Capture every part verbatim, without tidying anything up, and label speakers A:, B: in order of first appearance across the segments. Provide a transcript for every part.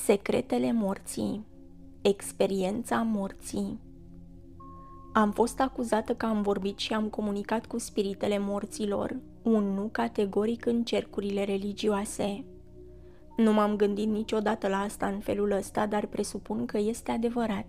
A: Secretele morții. Experiența morții. Am fost acuzată că am vorbit și am comunicat cu spiritele morților, un nu categoric în cercurile religioase. Nu m-am gândit niciodată la asta în felul ăsta, dar presupun că este adevărat.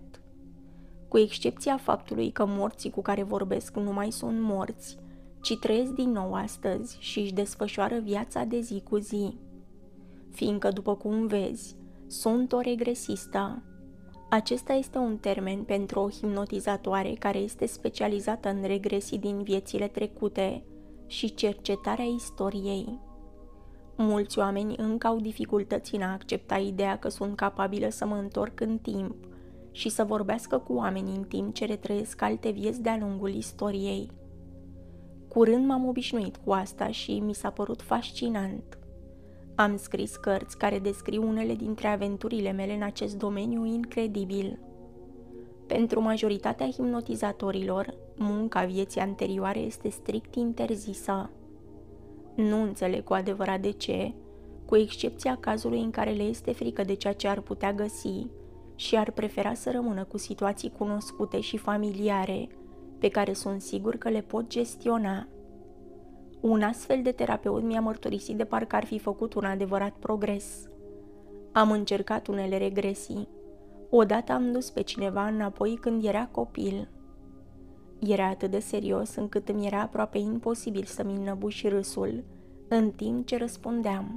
A: Cu excepția faptului că morții cu care vorbesc nu mai sunt morți, ci trăiesc din nou astăzi și își desfășoară viața de zi cu zi. Fiindcă, după cum vezi, sunt o regresistă. Acesta este un termen pentru o hipnotizatoare care este specializată în regresii din viețile trecute și cercetarea istoriei. Mulți oameni încă au dificultăți în a accepta ideea că sunt capabilă să mă întorc în timp și să vorbească cu oamenii în timp ce retrăiesc alte vieți de-a lungul istoriei. Curând m-am obișnuit cu asta și mi s-a părut fascinant. Am scris cărți care descriu unele dintre aventurile mele în acest domeniu incredibil. Pentru majoritatea hipnotizatorilor, munca vieții anterioare este strict interzisă. Nu înțeleg cu adevărat de ce, cu excepția cazului în care le este frică de ceea ce ar putea găsi și ar prefera să rămână cu situații cunoscute și familiare, pe care sunt sigur că le pot gestiona. Un astfel de terapeut mi-a mărturisit de parcă ar fi făcut un adevărat progres. Am încercat unele regresii. Odată am dus pe cineva înapoi când era copil. Era atât de serios încât îmi era aproape imposibil să-mi înnăbuși râsul, în timp ce răspundeam.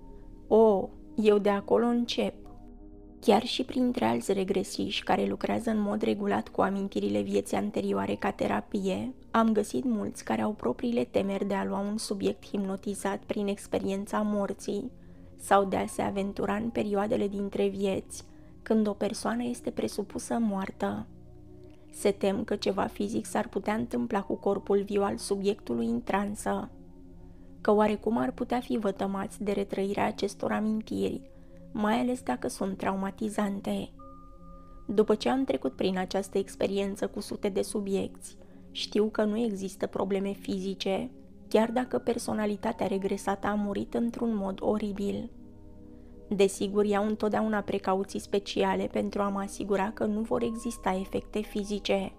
A: O, eu de acolo încep. Chiar și printre alți regresiști care lucrează în mod regulat cu amintirile vieții anterioare ca terapie, am găsit mulți care au propriile temeri de a lua un subiect hipnotizat prin experiența morții sau de a se aventura în perioadele dintre vieți, când o persoană este presupusă moartă. Se tem că ceva fizic s-ar putea întâmpla cu corpul viu al subiectului în transă, că oarecum ar putea fi vătămați de retrăirea acestor amintiri, mai ales dacă sunt traumatizante. După ce am trecut prin această experiență cu sute de subiecți, știu că nu există probleme fizice, chiar dacă personalitatea regresată a murit într-un mod oribil. Desigur, iau întotdeauna precauții speciale pentru a mă asigura că nu vor exista efecte fizice.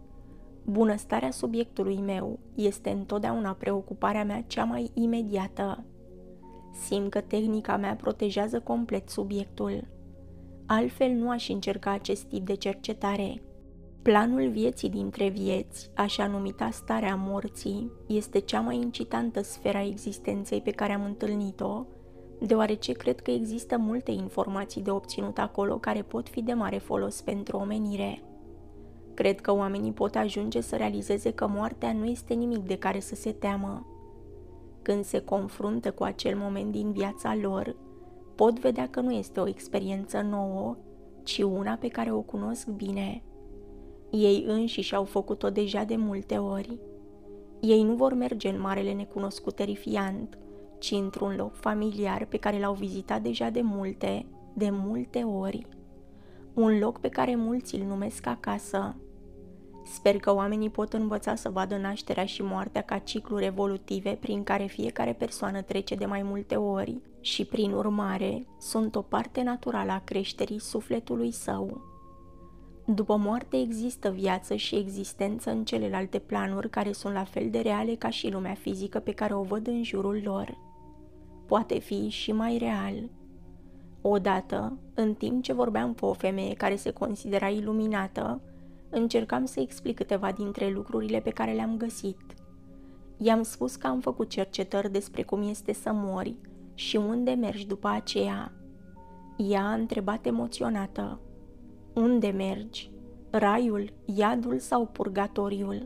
A: Bunăstarea subiectului meu este întotdeauna preocuparea mea cea mai imediată. Simt că tehnica mea protejează complet subiectul. Altfel nu aș încerca acest tip de cercetare. Planul vieții dintre vieți, așa numita starea morții, este cea mai incitantă sfera existenței pe care am întâlnit-o, deoarece cred că există multe informații de obținut acolo care pot fi de mare folos pentru omenire. Cred că oamenii pot ajunge să realizeze că moartea nu este nimic de care să se teamă. Când se confruntă cu acel moment din viața lor, pot vedea că nu este o experiență nouă, ci una pe care o cunosc bine. Ei înșiși au făcut-o deja de multe ori. Ei nu vor merge în marele necunoscut terifiant, ci într-un loc familiar pe care l-au vizitat deja de multe, de multe ori. Un loc pe care mulți îl numesc acasă. Sper că oamenii pot învăța să vadă nașterea și moartea ca cicluri evolutive prin care fiecare persoană trece de mai multe ori și, prin urmare, sunt o parte naturală a creșterii sufletului său. După moarte există viață și existență în celelalte planuri care sunt la fel de reale ca și lumea fizică pe care o văd în jurul lor. Poate fi și mai real. Odată, în timp ce vorbeam cu o femeie care se considera iluminată, încercam să explic câteva dintre lucrurile pe care le-am găsit. I-am spus că am făcut cercetări despre cum este să mori și unde mergi după aceea. Ea a întrebat emoționată: unde mergi? Raiul, iadul sau purgatoriul?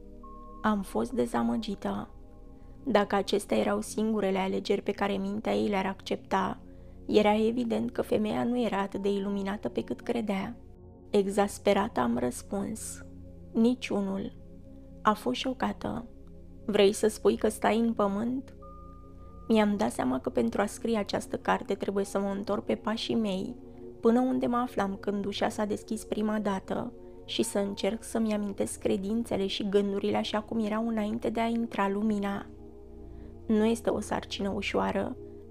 A: Am fost dezamăgită. Dacă acestea erau singurele alegeri pe care mintea ei le-ar accepta, era evident că femeia nu era atât de iluminată pe cât credea. Exasperată am răspuns: niciunul. A fost șocată. Vrei să spui că stai în pământ? Mi-am dat seama că pentru a scrie această carte trebuie să mă întorc pe pașii mei, până unde mă aflam când ușa s-a deschis prima dată, și să încerc să-mi amintesc credințele și gândurile așa cum erau înainte de a intra lumina. Nu este o sarcină ușoară,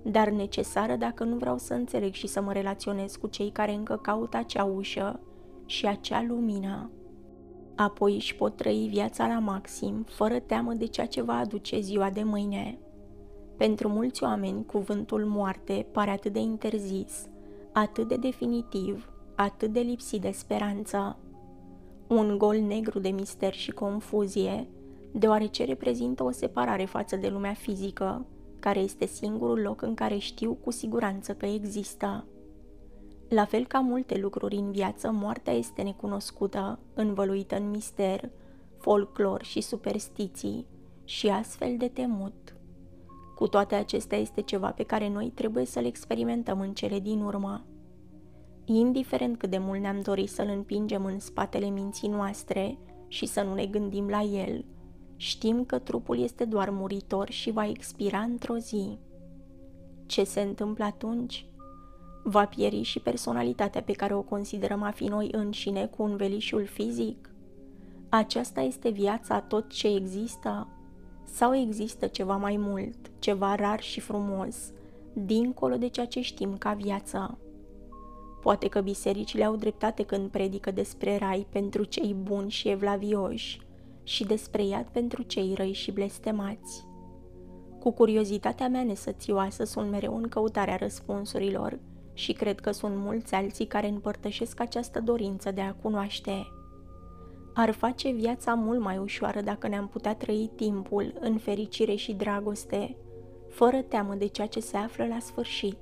A: dar necesară dacă nu vreau să înțeleg și să mă relaționez cu cei care încă caută acea ușă și acea lumină. Apoi își pot trăi viața la maxim, fără teamă de ceea ce va aduce ziua de mâine. Pentru mulți oameni, cuvântul moarte pare atât de interzis, atât de definitiv, atât de lipsit de speranță. Un gol negru de mister și confuzie, deoarece reprezintă o separare față de lumea fizică, care este singurul loc în care știu cu siguranță că există. La fel ca multe lucruri în viață, moartea este necunoscută, învăluită în mister, folclor și superstiții și astfel de temut. Cu toate acestea, este ceva pe care noi trebuie să-l experimentăm în cele din urmă. Indiferent cât de mult ne-am dorit să-l împingem în spatele minții noastre și să nu ne gândim la el, știm că trupul este doar muritor și va expira într-o zi. Ce se întâmplă atunci? Va pieri și personalitatea pe care o considerăm a fi noi înșine cu învelișul fizic? Aceasta este viața, tot ce există? Sau există ceva mai mult, ceva rar și frumos, dincolo de ceea ce știm ca viață? Poate că bisericile au dreptate când predică despre rai pentru cei buni și evlavioși și despre iad pentru cei răi și blestemați. Cu curiozitatea mea nesățioasă sunt mereu în căutarea răspunsurilor și cred că sunt mulți alții care împărtășesc această dorință de a cunoaște. Ar face viața mult mai ușoară dacă ne-am putea trăi timpul în fericire și dragoste, fără teamă de ceea ce se află la sfârșit.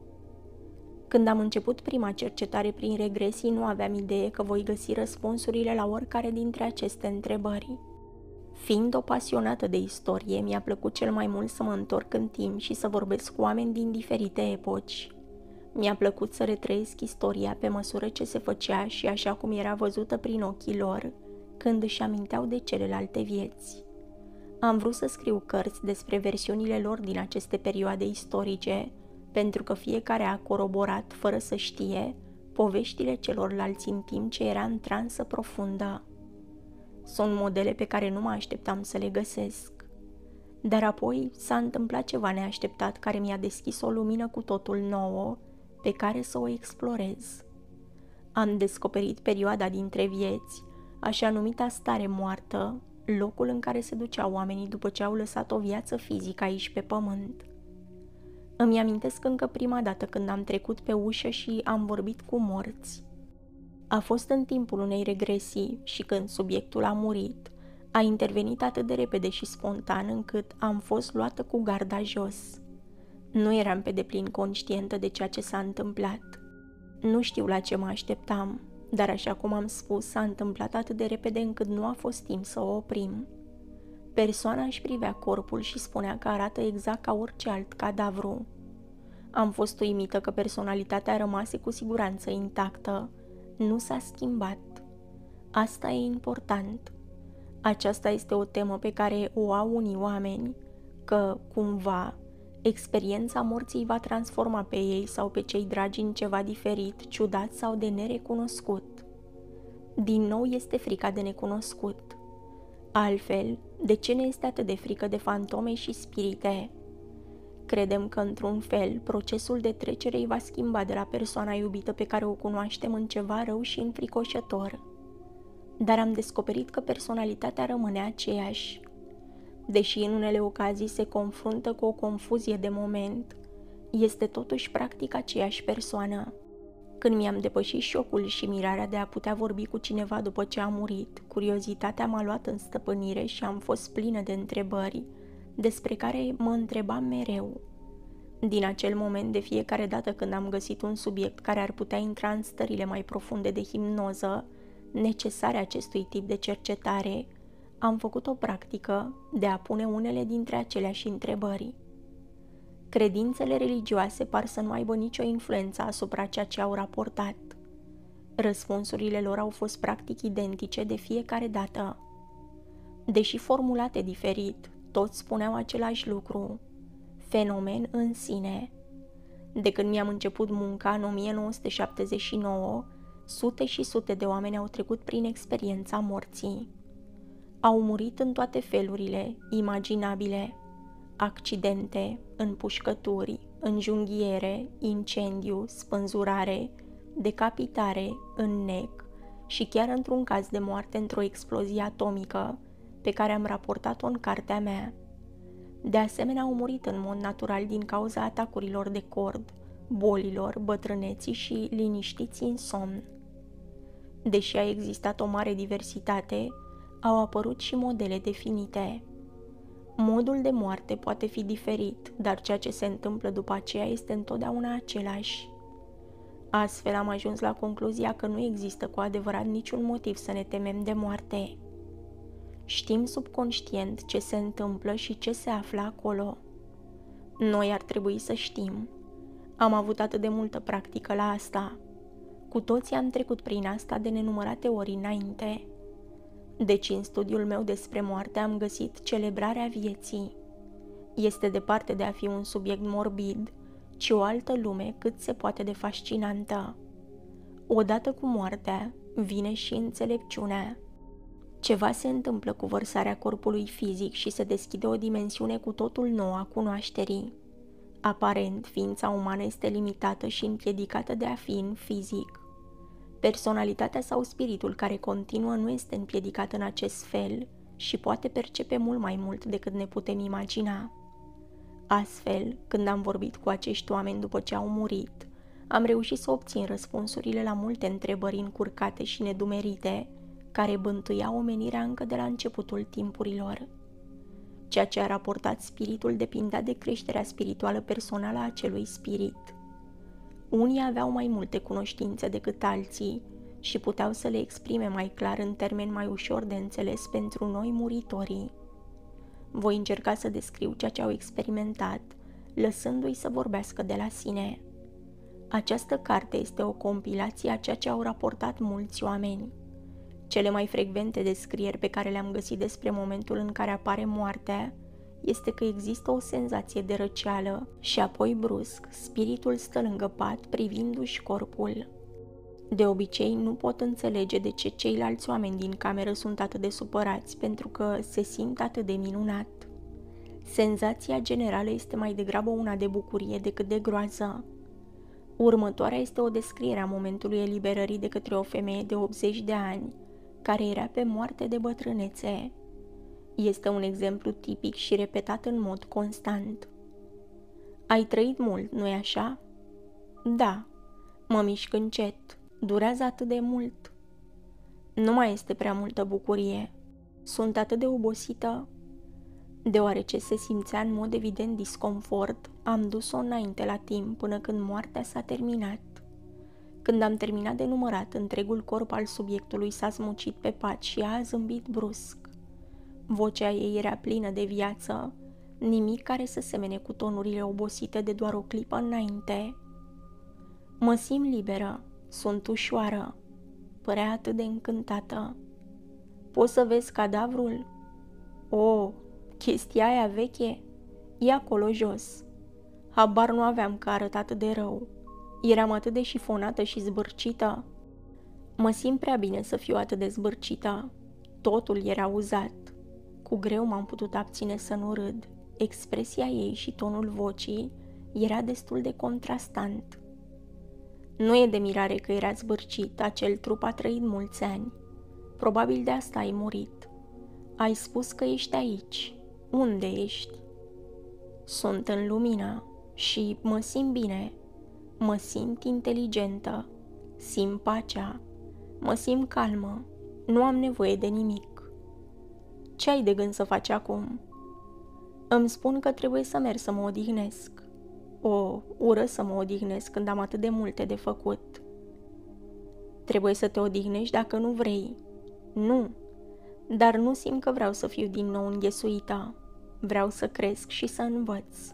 A: Când am început prima cercetare prin regresii, nu aveam idee că voi găsi răspunsurile la oricare dintre aceste întrebări. Fiind o pasionată de istorie, mi-a plăcut cel mai mult să mă întorc în timp și să vorbesc cu oameni din diferite epoci. Mi-a plăcut să retrăiesc istoria pe măsură ce se făcea și așa cum era văzută prin ochii lor, când își aminteau de celelalte vieți. Am vrut să scriu cărți despre versiunile lor din aceste perioade istorice, pentru că fiecare a coroborat, fără să știe, poveștile celorlalți în timp ce era în transă profundă. Sunt modele pe care nu mă așteptam să le găsesc. Dar apoi s-a întâmplat ceva neașteptat care mi-a deschis o lumină cu totul nouă, pe care să o explorez. Am descoperit perioada dintre vieți, așa numita stare moartă, locul în care se duceau oamenii după ce au lăsat o viață fizică aici pe pământ. Îmi amintesc încă prima dată când am trecut pe ușă și am vorbit cu morți. A fost în timpul unei regresii și când subiectul a murit, a intervenit atât de repede și spontan încât am fost luată cu garda jos. Nu eram pe deplin conștientă de ceea ce s-a întâmplat. Nu știu la ce mă așteptam, dar așa cum am spus, s-a întâmplat atât de repede încât nu a fost timp să o oprim. Persoana își privea corpul și spunea că arată exact ca orice alt cadavru. Am fost uimită că personalitatea rămase cu siguranță intactă. Nu s-a schimbat. Asta e important. Aceasta este o temă pe care o au unii oameni, că, cumva, experiența morții va transforma pe ei sau pe cei dragi în ceva diferit, ciudat sau de nerecunoscut. Din nou este frica de necunoscut. Altfel, de ce ne este atât de frică de fantome și spirite? Credem că, într-un fel, procesul de trecere îi va schimba de la persoana iubită pe care o cunoaștem în ceva rău și înfricoșător. Dar am descoperit că personalitatea rămâne aceeași. Deși în unele ocazii se confruntă cu o confuzie de moment, este totuși practic aceeași persoană. Când mi-am depășit șocul și mirarea de a putea vorbi cu cineva după ce a murit, curiozitatea m-a luat în stăpânire și am fost plină de întrebări, despre care mă întrebam mereu. Din acel moment, de fiecare dată când am găsit un subiect care ar putea intra în stările mai profunde de hipnoză, necesare acestui tip de cercetare, am făcut o practică de a pune unele dintre aceleași întrebări. Credințele religioase par să nu aibă nicio influență asupra ceea ce au raportat. Răspunsurile lor au fost practic identice de fiecare dată. Deși formulate diferit, toți spuneau același lucru: fenomen în sine. De când mi-am început munca în o mie nouă sute șaptezeci și nouă, sute și sute de oameni au trecut prin experiența morții. Au murit în toate felurile imaginabile: accidente, împușcături, înjunghiere, incendiu, spânzurare, decapitare, înnec și chiar într-un caz de moarte într-o explozie atomică, pe care am raportat-o în cartea mea. De asemenea, au murit în mod natural din cauza atacurilor de cord, bolilor, bătrâneții și liniștiții în somn. Deși a existat o mare diversitate, au apărut și modele definite. Modul de moarte poate fi diferit, dar ceea ce se întâmplă după aceea este întotdeauna același. Astfel am ajuns la concluzia că nu există cu adevărat niciun motiv să ne temem de moarte. Știm subconștient ce se întâmplă și ce se află acolo. Noi ar trebui să știm. Am avut atât de multă practică la asta. Cu toții am trecut prin asta de nenumărate ori înainte. Deci în studiul meu despre moarte am găsit celebrarea vieții. Este departe de a fi un subiect morbid, ci o altă lume cât se poate de fascinantă. Odată cu moartea vine și înțelepciunea. Ceva se întâmplă cu vărsarea corpului fizic și se deschide o dimensiune cu totul nouă a cunoașterii. Aparent, ființa umană este limitată și împiedicată de a fi în fizic. Personalitatea sau spiritul care continuă nu este împiedicat în acest fel și poate percepe mult mai mult decât ne putem imagina. Astfel, când am vorbit cu acești oameni după ce au murit, am reușit să obțin răspunsurile la multe întrebări încurcate și nedumerite, care bântuiau omenirea încă de la începutul timpurilor. Ceea ce a raportat spiritul depindea de creșterea spirituală personală a acelui spirit. Unii aveau mai multe cunoștințe decât alții și puteau să le exprime mai clar în termeni mai ușor de înțeles pentru noi muritorii. Voi încerca să descriu ceea ce au experimentat, lăsându-i să vorbească de la sine. Această carte este o compilație a ceea ce au raportat mulți oameni. Cele mai frecvente descrieri pe care le-am găsit despre momentul în care apare moartea este că există o senzație de răceală și apoi brusc spiritul stă lângă pat privindu-și corpul. De obicei nu pot înțelege de ce ceilalți oameni din cameră sunt atât de supărați pentru că se simt atât de minunat. Senzația generală este mai degrabă una de bucurie decât de groază. Următoarea este o descriere a momentului eliberării de către o femeie de optzeci de ani, care era pe moarte de bătrânețe. Este un exemplu tipic și repetat în mod constant. Ai trăit mult, nu-i așa? Da. Mă mișc încet. Durează atât de mult. Nu mai este prea multă bucurie. Sunt atât de obosită. Deoarece se simțea în mod evident disconfort, am dus-o înainte la timp până când moartea s-a terminat. Când am terminat de numărat, întregul corp al subiectului s-a smucit pe pat și a zâmbit brusc. Vocea ei era plină de viață, nimic care să semene cu tonurile obosite de doar o clipă înainte. Mă simt liberă, sunt ușoară, părea atât de încântată. Poți să vezi cadavrul? O, chestia aia veche? E acolo jos. Habar nu aveam că arăta atât de rău. Eram atât de șifonată și zbârcită. Mă simt prea bine să fiu atât de zbârcită. Totul era uzat. Cu greu m-am putut abține să nu râd. Expresia ei și tonul vocii era destul de contrastant. Nu e de mirare că era zbârcit, acel trup a trăit mulți ani. Probabil de asta ai murit. Ai spus că ești aici. Unde ești? Sunt în lumină și mă simt bine. Mă simt inteligentă. Simt pacea. Mă simt calmă. Nu am nevoie de nimic. Ce ai de gând să faci acum? Îmi spun că trebuie să merg să mă odihnesc. O, ură să mă odihnesc când am atât de multe de făcut. Trebuie să te odihnești dacă nu vrei. Nu, dar nu simt că vreau să fiu din nou înghesuită. Vreau să cresc și să învăț.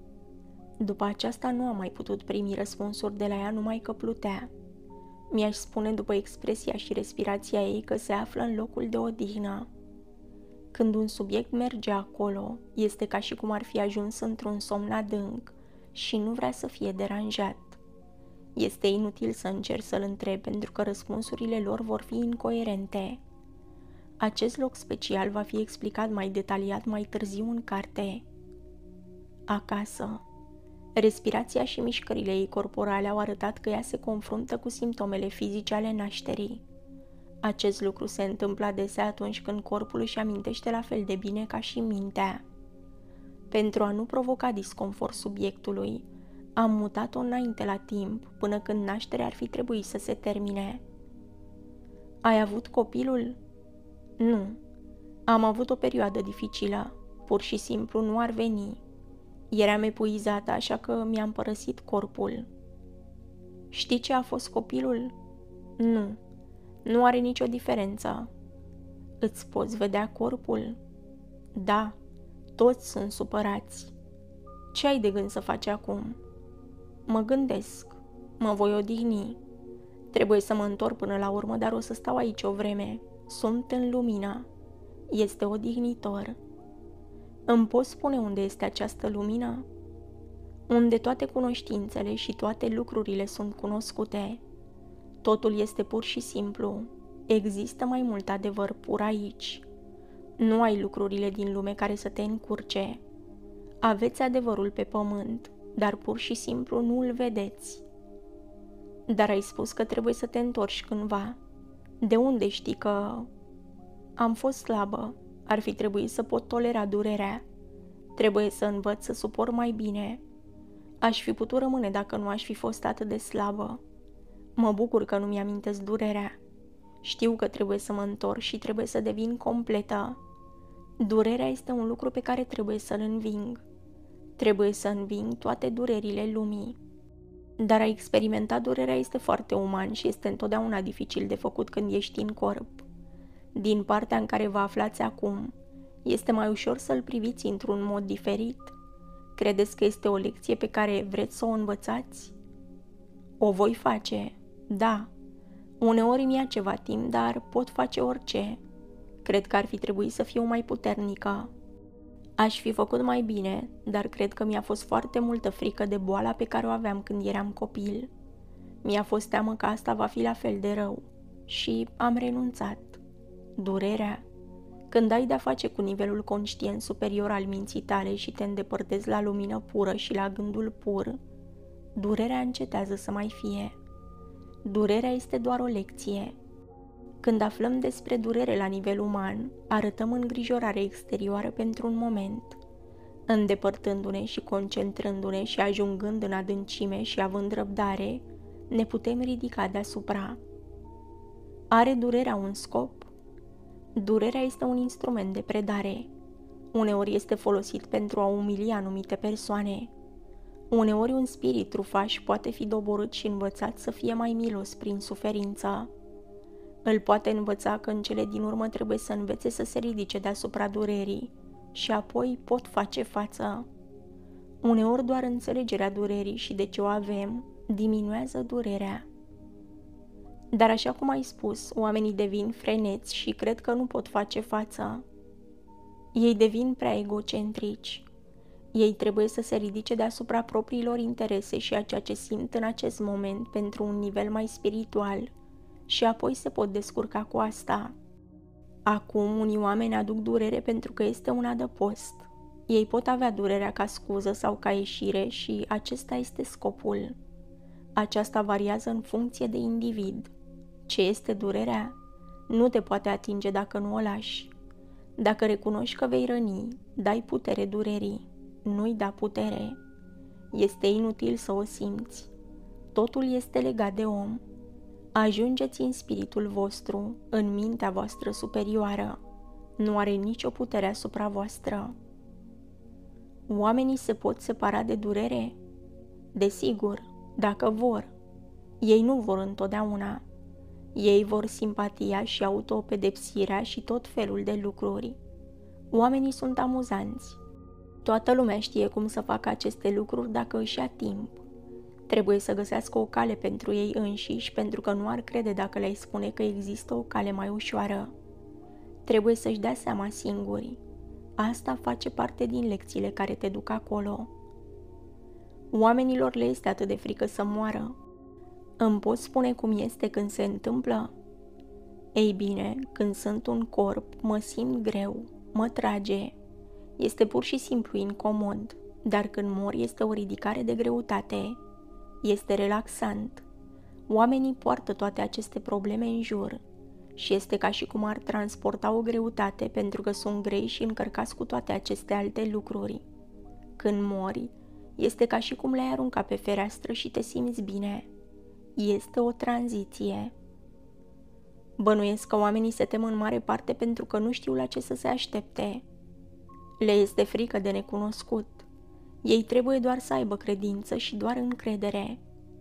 A: După aceasta nu am mai putut primi răspunsuri de la ea, numai că plutea. Mi-aș spune după expresia și respirația ei că se află în locul de odihnă. Când un subiect merge acolo, este ca și cum ar fi ajuns într-un somn adânc și nu vrea să fie deranjat. Este inutil să încerc să-l întreb pentru că răspunsurile lor vor fi incoerente. Acest loc special va fi explicat mai detaliat mai târziu în carte. Acasă. Respirația și mișcările ei corporale au arătat că ea se confruntă cu simptomele fizice ale nașterii. Acest lucru se întâmplă adesea atunci când corpul își amintește la fel de bine ca și mintea. Pentru a nu provoca disconfort subiectului, am mutat-o înainte la timp, până când nașterea ar fi trebuit să se termine. Ai avut copilul? Nu. Am avut o perioadă dificilă. Pur și simplu nu ar veni. Eram epuizată, așa că mi-am părăsit corpul. Știi ce a fost copilul? Nu. Nu are nicio diferență. Îți poți vedea corpul? Da. Toți sunt supărați. Ce ai de gând să faci acum? Mă gândesc. Mă voi odihni. Trebuie să mă întorc până la urmă, dar o să stau aici o vreme. Sunt în lumină. Este odihnitor. Îmi poți spune unde este această lumină? Unde toate cunoștințele și toate lucrurile sunt cunoscute. Totul este pur și simplu. Există mai mult adevăr pur aici. Nu ai lucrurile din lume care să te încurce. Aveți adevărul pe pământ, dar pur și simplu nu îl vedeți. Dar ai spus că trebuie să te întorci cândva. De unde știi că... Am fost slabă. Ar fi trebuit să pot tolera durerea. Trebuie să învăț să suport mai bine. Aș fi putut rămâne dacă nu aș fi fost atât de slabă. Mă bucur că nu mi-amintesc durerea. Știu că trebuie să mă întorc și trebuie să devin completă. Durerea este un lucru pe care trebuie să-l înving. Trebuie să înving toate durerile lumii. Dar a experimenta durerea este foarte uman și este întotdeauna dificil de făcut când ești în corp. Din partea în care vă aflați acum, este mai ușor să-l priviți într-un mod diferit? Credeți că este o lecție pe care vreți să o învățați? O voi face, da. Uneori mi-a ceva timp, dar pot face orice. Cred că ar fi trebuit să fiu mai puternică. Aș fi făcut mai bine, dar cred că mi-a fost foarte multă frică de boala pe care o aveam când eram copil. Mi-a fost teamă că asta va fi la fel de rău și am renunțat. Durerea. Când ai de-a face cu nivelul conștient superior al minții tale și te îndepărtezi la lumină pură și la gândul pur, durerea încetează să mai fie. Durerea este doar o lecție. Când aflăm despre durere la nivel uman, arătăm îngrijorare exterioară pentru un moment. Îndepărtându-ne și concentrându-ne și ajungând în adâncime și având răbdare, ne putem ridica deasupra. Are durerea un scop? Durerea este un instrument de predare. Uneori este folosit pentru a umili anumite persoane. Uneori un spirit trufaș poate fi doborât și învățat să fie mai milos prin suferință. Îl poate învăța că în cele din urmă trebuie să învețe să se ridice deasupra durerii și apoi pot face față. Uneori doar înțelegerea durerii și de ce o avem diminuează durerea. Dar așa cum ai spus, oamenii devin freneți și cred că nu pot face față. Ei devin prea egocentrici. Ei trebuie să se ridice deasupra propriilor interese și a ceea ce simt în acest moment pentru un nivel mai spiritual și apoi se pot descurca cu asta. Acum unii oameni aduc durere pentru că este un adăpost. Ei pot avea durerea ca scuză sau ca ieșire și acesta este scopul. Aceasta variază în funcție de individ. Ce este durerea? Nu te poate atinge dacă nu o lași. Dacă recunoști că vei răni, dai putere durerii. Nu-i da putere. Este inutil să o simți. Totul este legat de om. Ajungeți în spiritul vostru, în mintea voastră superioară. Nu are nicio putere asupra voastră. Oamenii se pot separa de durere? Desigur, dacă vor. Ei nu vor întotdeauna. Ei vor simpatia și autopedepsirea și tot felul de lucruri. Oamenii sunt amuzanți. Toată lumea știe cum să facă aceste lucruri dacă își ia timp. Trebuie să găsească o cale pentru ei înșiși, pentru că nu ar crede dacă le-ai spune că există o cale mai ușoară. Trebuie să-și dea seama singuri. Asta face parte din lecțiile care te duc acolo. Oamenilor le este atât de frică să moară. Îmi poți spune cum este când se întâmplă? Ei bine, când sunt un corp, mă simt greu, mă trage. Este pur și simplu incomod. dar când mori este o ridicare de greutate. Este relaxant. Oamenii poartă toate aceste probleme în jur și este ca și cum ar transporta o greutate pentru că sunt grei și încărcați cu toate aceste alte lucruri. Când mori, este ca și cum le-ai arunca pe fereastră și te simți bine. Este o tranziție. Bănuiesc că oamenii se tem în mare parte pentru că nu știu la ce să se aștepte. Le este frică de necunoscut. Ei trebuie doar să aibă credință și doar încredere.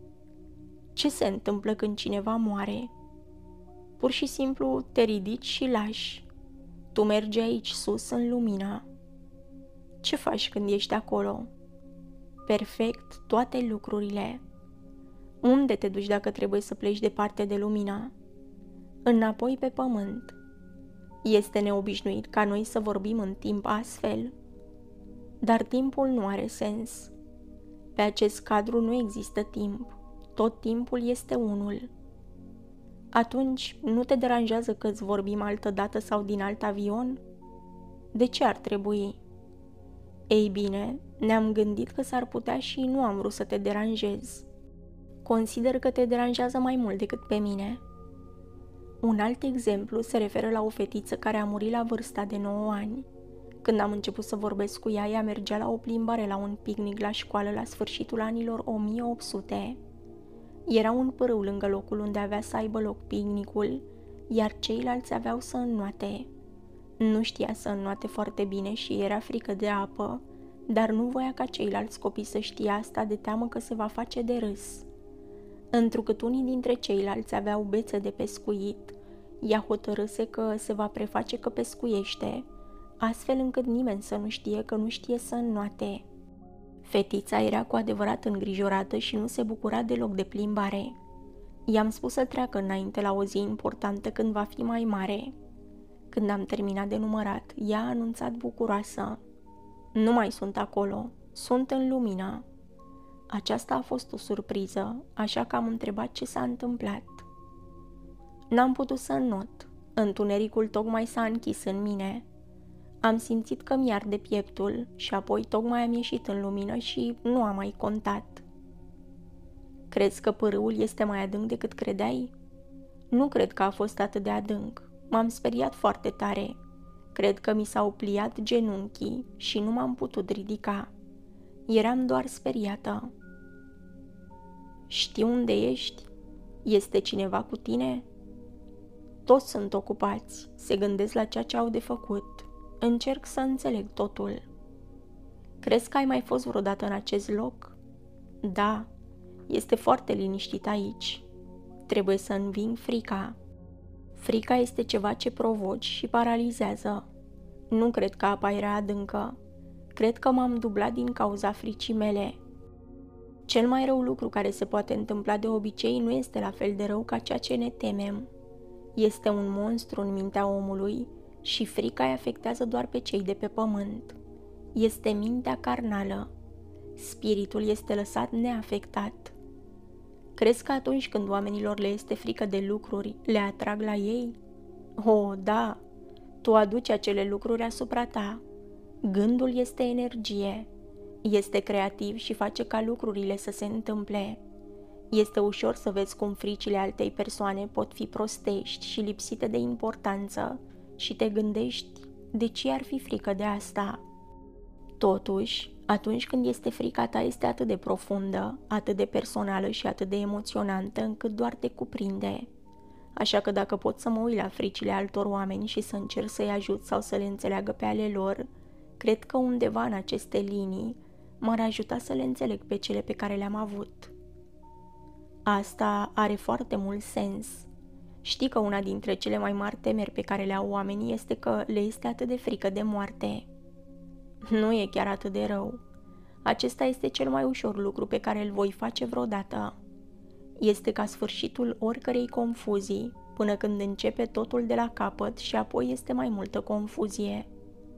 A: Ce se întâmplă când cineva moare? Pur și simplu te ridici și lași. Tu mergi aici sus în lumină. Ce faci când ești acolo? Perfect toate lucrurile. Unde te duci dacă trebuie să pleci departe de lumină? Înapoi pe pământ. Este neobișnuit ca noi să vorbim în timp astfel. Dar timpul nu are sens. Pe acest cadru nu există timp. Tot timpul este unul. Atunci nu te deranjează că îți vorbim altădată sau din alt avion? De ce ar trebui? Ei bine, ne-am gândit că s-ar putea și nu am vrut să te deranjez. Consider că te deranjează mai mult decât pe mine. Un alt exemplu se referă la o fetiță care a murit la vârsta de nouă ani. Când am început să vorbesc cu ea, ea mergea la o plimbare la un picnic la școală la sfârșitul anilor o mie opt sute. Era un pârâu lângă locul unde avea să aibă loc picnicul, iar ceilalți aveau să înnoate. Nu știa să înnoate foarte bine și era frică de apă, dar nu voia ca ceilalți copii să știe asta de teamă că se va face de râs. Întrucât unii dintre ceilalți aveau bețe de pescuit, ea hotărâse că se va preface că pescuiește, astfel încât nimeni să nu știe că nu știe să înnoate. Fetița era cu adevărat îngrijorată și nu se bucura deloc de plimbare. I-am spus să treacă înainte la o zi importantă când va fi mai mare. Când am terminat de numărat, ea a anunțat bucuroasă: "Nu mai sunt acolo, sunt în lumină." Aceasta a fost o surpriză, așa că am întrebat ce s-a întâmplat. N-am putut să înnot. Întunericul tocmai s-a închis în mine. Am simțit că mi arde pieptul și apoi tocmai am ieșit în lumină și nu am mai contat. Crezi că pârâul este mai adânc decât credeai? Nu cred că a fost atât de adânc. M-am speriat foarte tare. Cred că mi s-au pliat genunchii și nu m-am putut ridica. Eram doar speriată. Știi unde ești? Este cineva cu tine? Toți sunt ocupați, se gândesc la ceea ce au de făcut. Încerc să înțeleg totul. Crezi că ai mai fost vreodată în acest loc? Da, este foarte liniștit aici. Trebuie să înving frica. Frica este ceva ce provoci și paralizează. Nu cred că apa era adâncă. Cred că m-am dublat din cauza fricii mele. Cel mai rău lucru care se poate întâmpla de obicei nu este la fel de rău ca ceea ce ne temem. Este un monstru în mintea omului și frica îi afectează doar pe cei de pe pământ. Este mintea carnală. Spiritul este lăsat neafectat. Crezi că atunci când oamenilor le este frică de lucruri, le atrag la ei? Oh, da, tu aduci acele lucruri asupra ta. Gândul este energie. Este creativ și face ca lucrurile să se întâmple. Este ușor să vezi cum fricile altei persoane pot fi prostești și lipsite de importanță și te gândești de ce ar fi frică de asta. Totuși, atunci când este frica ta este atât de profundă, atât de personală și atât de emoționantă încât doar te cuprinde. Așa că dacă pot să mă uit la fricile altor oameni și să încerc să-i ajut sau să le înțeleagă pe ale lor, cred că undeva în aceste linii m-ar ajuta să le înțeleg pe cele pe care le-am avut. Asta are foarte mult sens. Știi că una dintre cele mai mari temeri pe care le au oamenii este că le este atât de frică de moarte. Nu e chiar atât de rău. Acesta este cel mai ușor lucru pe care îl voi face vreodată. Este ca sfârșitul oricărei confuzii, până când începe totul de la capăt și apoi este mai multă confuzie.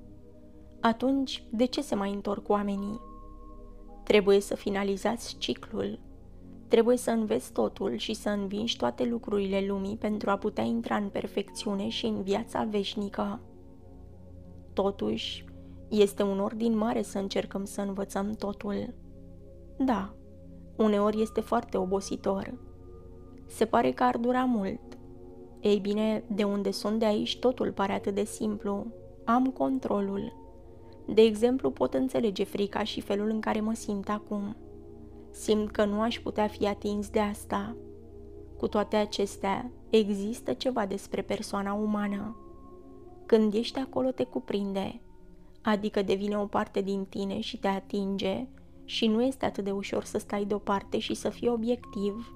A: Atunci, de ce se mai întorc oamenii? Trebuie să finalizați ciclul. Trebuie să înveți totul și să învingi toate lucrurile lumii pentru a putea intra în perfecțiune și în viața veșnică. Totuși, Este un ordin mare să încercăm să învățăm totul. Da, uneori este foarte obositor. Se pare că ar dura mult. Ei bine, de unde sunt de aici totul pare atât de simplu. Am controlul. De exemplu, pot înțelege frica și felul în care mă simt acum. Simt că nu aș putea fi atins de asta. Cu toate acestea, există ceva despre persoana umană. Când ești acolo te cuprinde, adică devine o parte din tine și te atinge și nu este atât de ușor să stai deoparte și să fii obiectiv.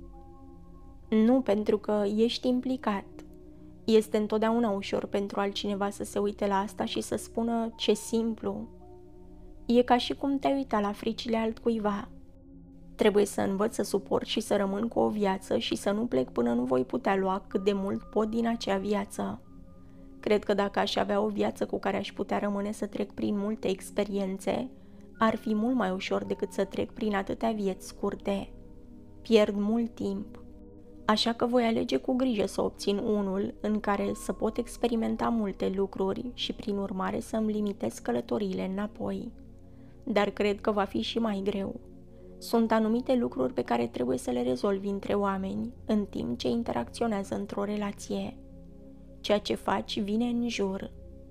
A: Nu pentru că ești implicat. Este întotdeauna ușor pentru altcineva să se uite la asta și să spună ce simplu. E ca și cum te-ai uita la fricile altcuiva. Trebuie să învăț să suport și să rămân cu o viață și să nu plec până nu voi putea lua cât de mult pot din acea viață. Cred că dacă aș avea o viață cu care aș putea rămâne să trec prin multe experiențe, ar fi mult mai ușor decât să trec prin atâtea vieți scurte. Pierd mult timp. Așa că voi alege cu grijă să obțin unul în care să pot experimenta multe lucruri și prin urmare să-mi limitez călătoriile înapoi. Dar cred că va fi și mai greu. Sunt anumite lucruri pe care trebuie să le rezolvi între oameni în timp ce interacționează într-o relație. Ceea ce faci vine în jur.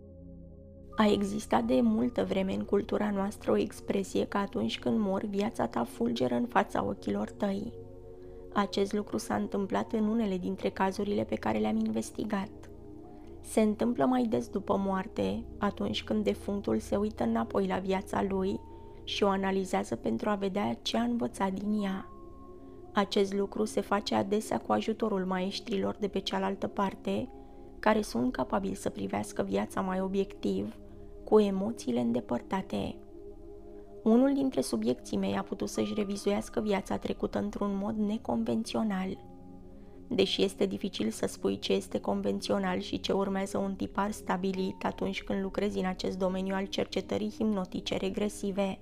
A: A existat de multă vreme în cultura noastră o expresie că atunci când mori, viața ta fulgeră în fața ochilor tăi. Acest lucru s-a întâmplat în unele dintre cazurile pe care le-am investigat. Se întâmplă mai des după moarte, atunci când defunctul se uită înapoi la viața lui și o analizează pentru a vedea ce a învățat din ea. Acest lucru se face adesea cu ajutorul maestrilor de pe cealaltă parte, care sunt capabili să privească viața mai obiectiv, cu emoțiile îndepărtate. Unul dintre subiecții mei a putut să-și revizuiască viața trecută într-un mod neconvențional. Deși este dificil să spui ce este convențional și ce urmează un tipar stabilit atunci când lucrezi în acest domeniu al cercetării hipnotice regresive.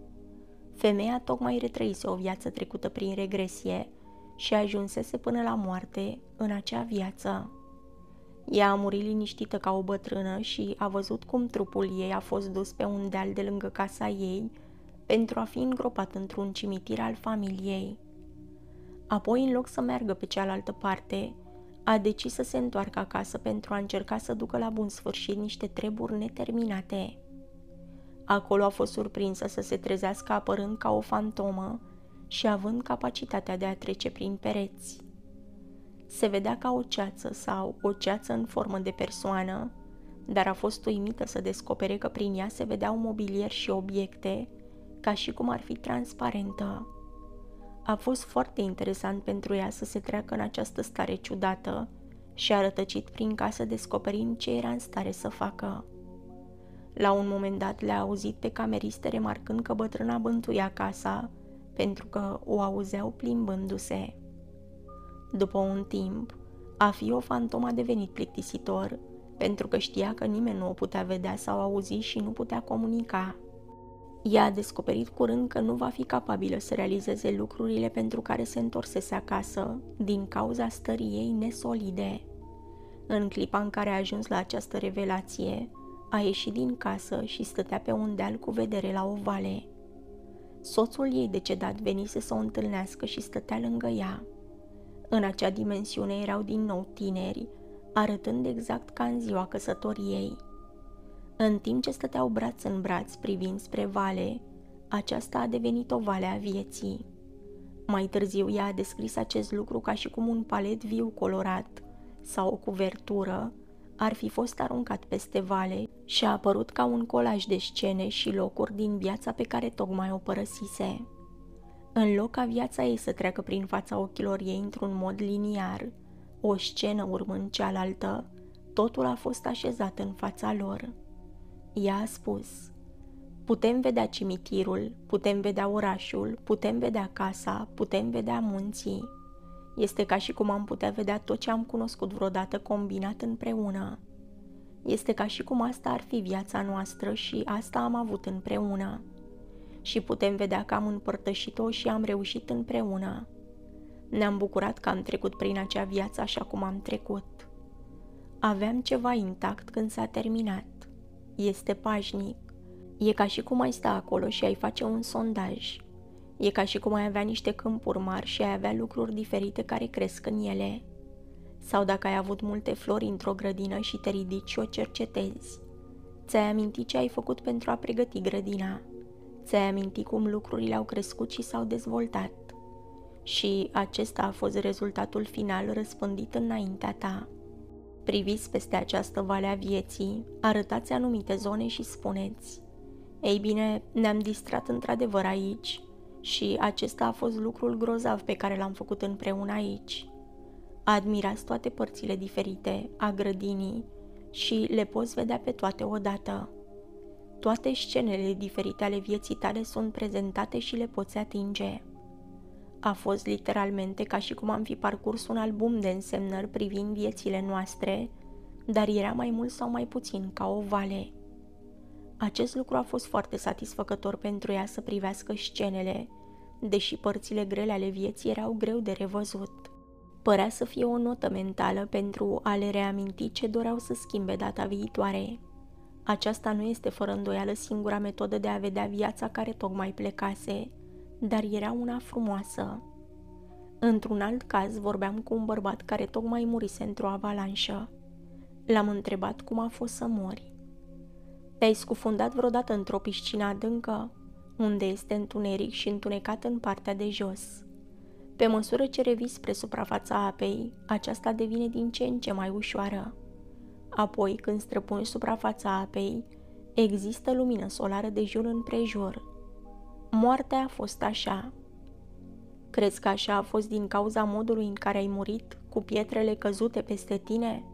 A: Femeia tocmai retrăise o viață trecută prin regresie și ajunsese până la moarte în acea viață. Ea a murit liniștită ca o bătrână și a văzut cum trupul ei a fost dus pe un deal de lângă casa ei pentru a fi îngropat într-un cimitir al familiei. Apoi, în loc să meargă pe cealaltă parte, a decis să se întoarcă acasă pentru a încerca să ducă la bun sfârșit niște treburi neterminate. Acolo a fost surprinsă să se trezească apărând ca o fantomă și având capacitatea de a trece prin pereți. Se vedea ca o ceață sau o ceață în formă de persoană, dar a fost uimită să descopere că prin ea se vedeau mobilier și obiecte, ca și cum ar fi transparentă. A fost foarte interesant pentru ea să se treacă în această stare ciudată și a rătăcit prin casă descoperind ce era în stare să facă. La un moment dat le-a auzit pe cameriste remarcând că bătrâna bântuia casa pentru că o auzeau plimbându-se. După un timp, a fi o fantomă a devenit plictisitor, pentru că știa că nimeni nu o putea vedea sau auzi și nu putea comunica. Ea a descoperit curând că nu va fi capabilă să realizeze lucrurile pentru care se întorsese acasă, din cauza stării ei nesolide. În clipa în care a ajuns la această revelație, a ieșit din casă și stătea pe un deal cu vedere la o vale. Soțul ei decedat venise să o întâlnească și stătea lângă ea. În acea dimensiune erau din nou tineri, arătând exact ca în ziua căsătoriei. În timp ce stăteau braț în braț privind spre vale, aceasta a devenit o vale a vieții. Mai târziu ea a descris acest lucru ca și cum un palet viu colorat sau o cuvertură ar fi fost aruncat peste vale și a apărut ca un colaj de scene și locuri din viața pe care tocmai o părăsise. În loc ca viața ei să treacă prin fața ochilor ei într-un mod liniar, o scenă urmând cealaltă, totul a fost așezat în fața lor. Ea a spus: putem vedea cimitirul, putem vedea orașul, putem vedea casa, putem vedea munții. Este ca și cum am putea vedea tot ce am cunoscut vreodată combinat împreună. Este ca și cum asta ar fi viața noastră și asta am avut împreună. Și putem vedea că am împărtășit-o și am reușit împreună. Ne-am bucurat că am trecut prin acea viață așa cum am trecut. Aveam ceva intact când s-a terminat. este pașnic. E ca și cum ai sta acolo și ai face un sondaj. E ca și cum ai avea niște câmpuri mari și ai avea lucruri diferite care cresc în ele. Sau dacă ai avut multe flori într-o grădină și te ridici și o cercetezi. Ți-ai amintit ce ai făcut pentru a pregăti grădina. Ți-ai amintit cum lucrurile au crescut și s-au dezvoltat. Și acesta a fost rezultatul final răspândit înaintea ta. Priviți peste această vale a vieții, arătați anumite zone și spuneți: ei bine, ne-am distrat într-adevăr aici și acesta a fost lucrul grozav pe care l-am făcut împreună aici. Admirați toate părțile diferite a grădinii și le poți vedea pe toate odată. Toate scenele diferite ale vieții tale sunt prezentate și le poți atinge. A fost literalmente ca și cum am fi parcurs un album de însemnări privind viețile noastre, dar era mai mult sau mai puțin ca o vale. Acest lucru a fost foarte satisfăcător pentru ea să privească scenele, deși părțile grele ale vieții erau greu de revăzut. Părea să fie o notă mentală pentru a le reaminti ce doreau să schimbe data viitoare. Aceasta nu este fără îndoială singura metodă de a vedea viața care tocmai plecase, dar era una frumoasă. Într-un alt caz vorbeam cu un bărbat care tocmai murise într-o avalanșă. L-am întrebat cum a fost să mori. Te-ai scufundat vreodată într-o piscină adâncă, unde este întuneric și întunecat în partea de jos? Pe măsură ce revii spre suprafața apei, aceasta devine din ce în ce mai ușoară. Apoi, când străpungi suprafața apei, există lumină solară de jur împrejur. Moartea a fost așa. Crezi că așa a fost din cauza modului în care ai murit, cu pietrele căzute peste tine?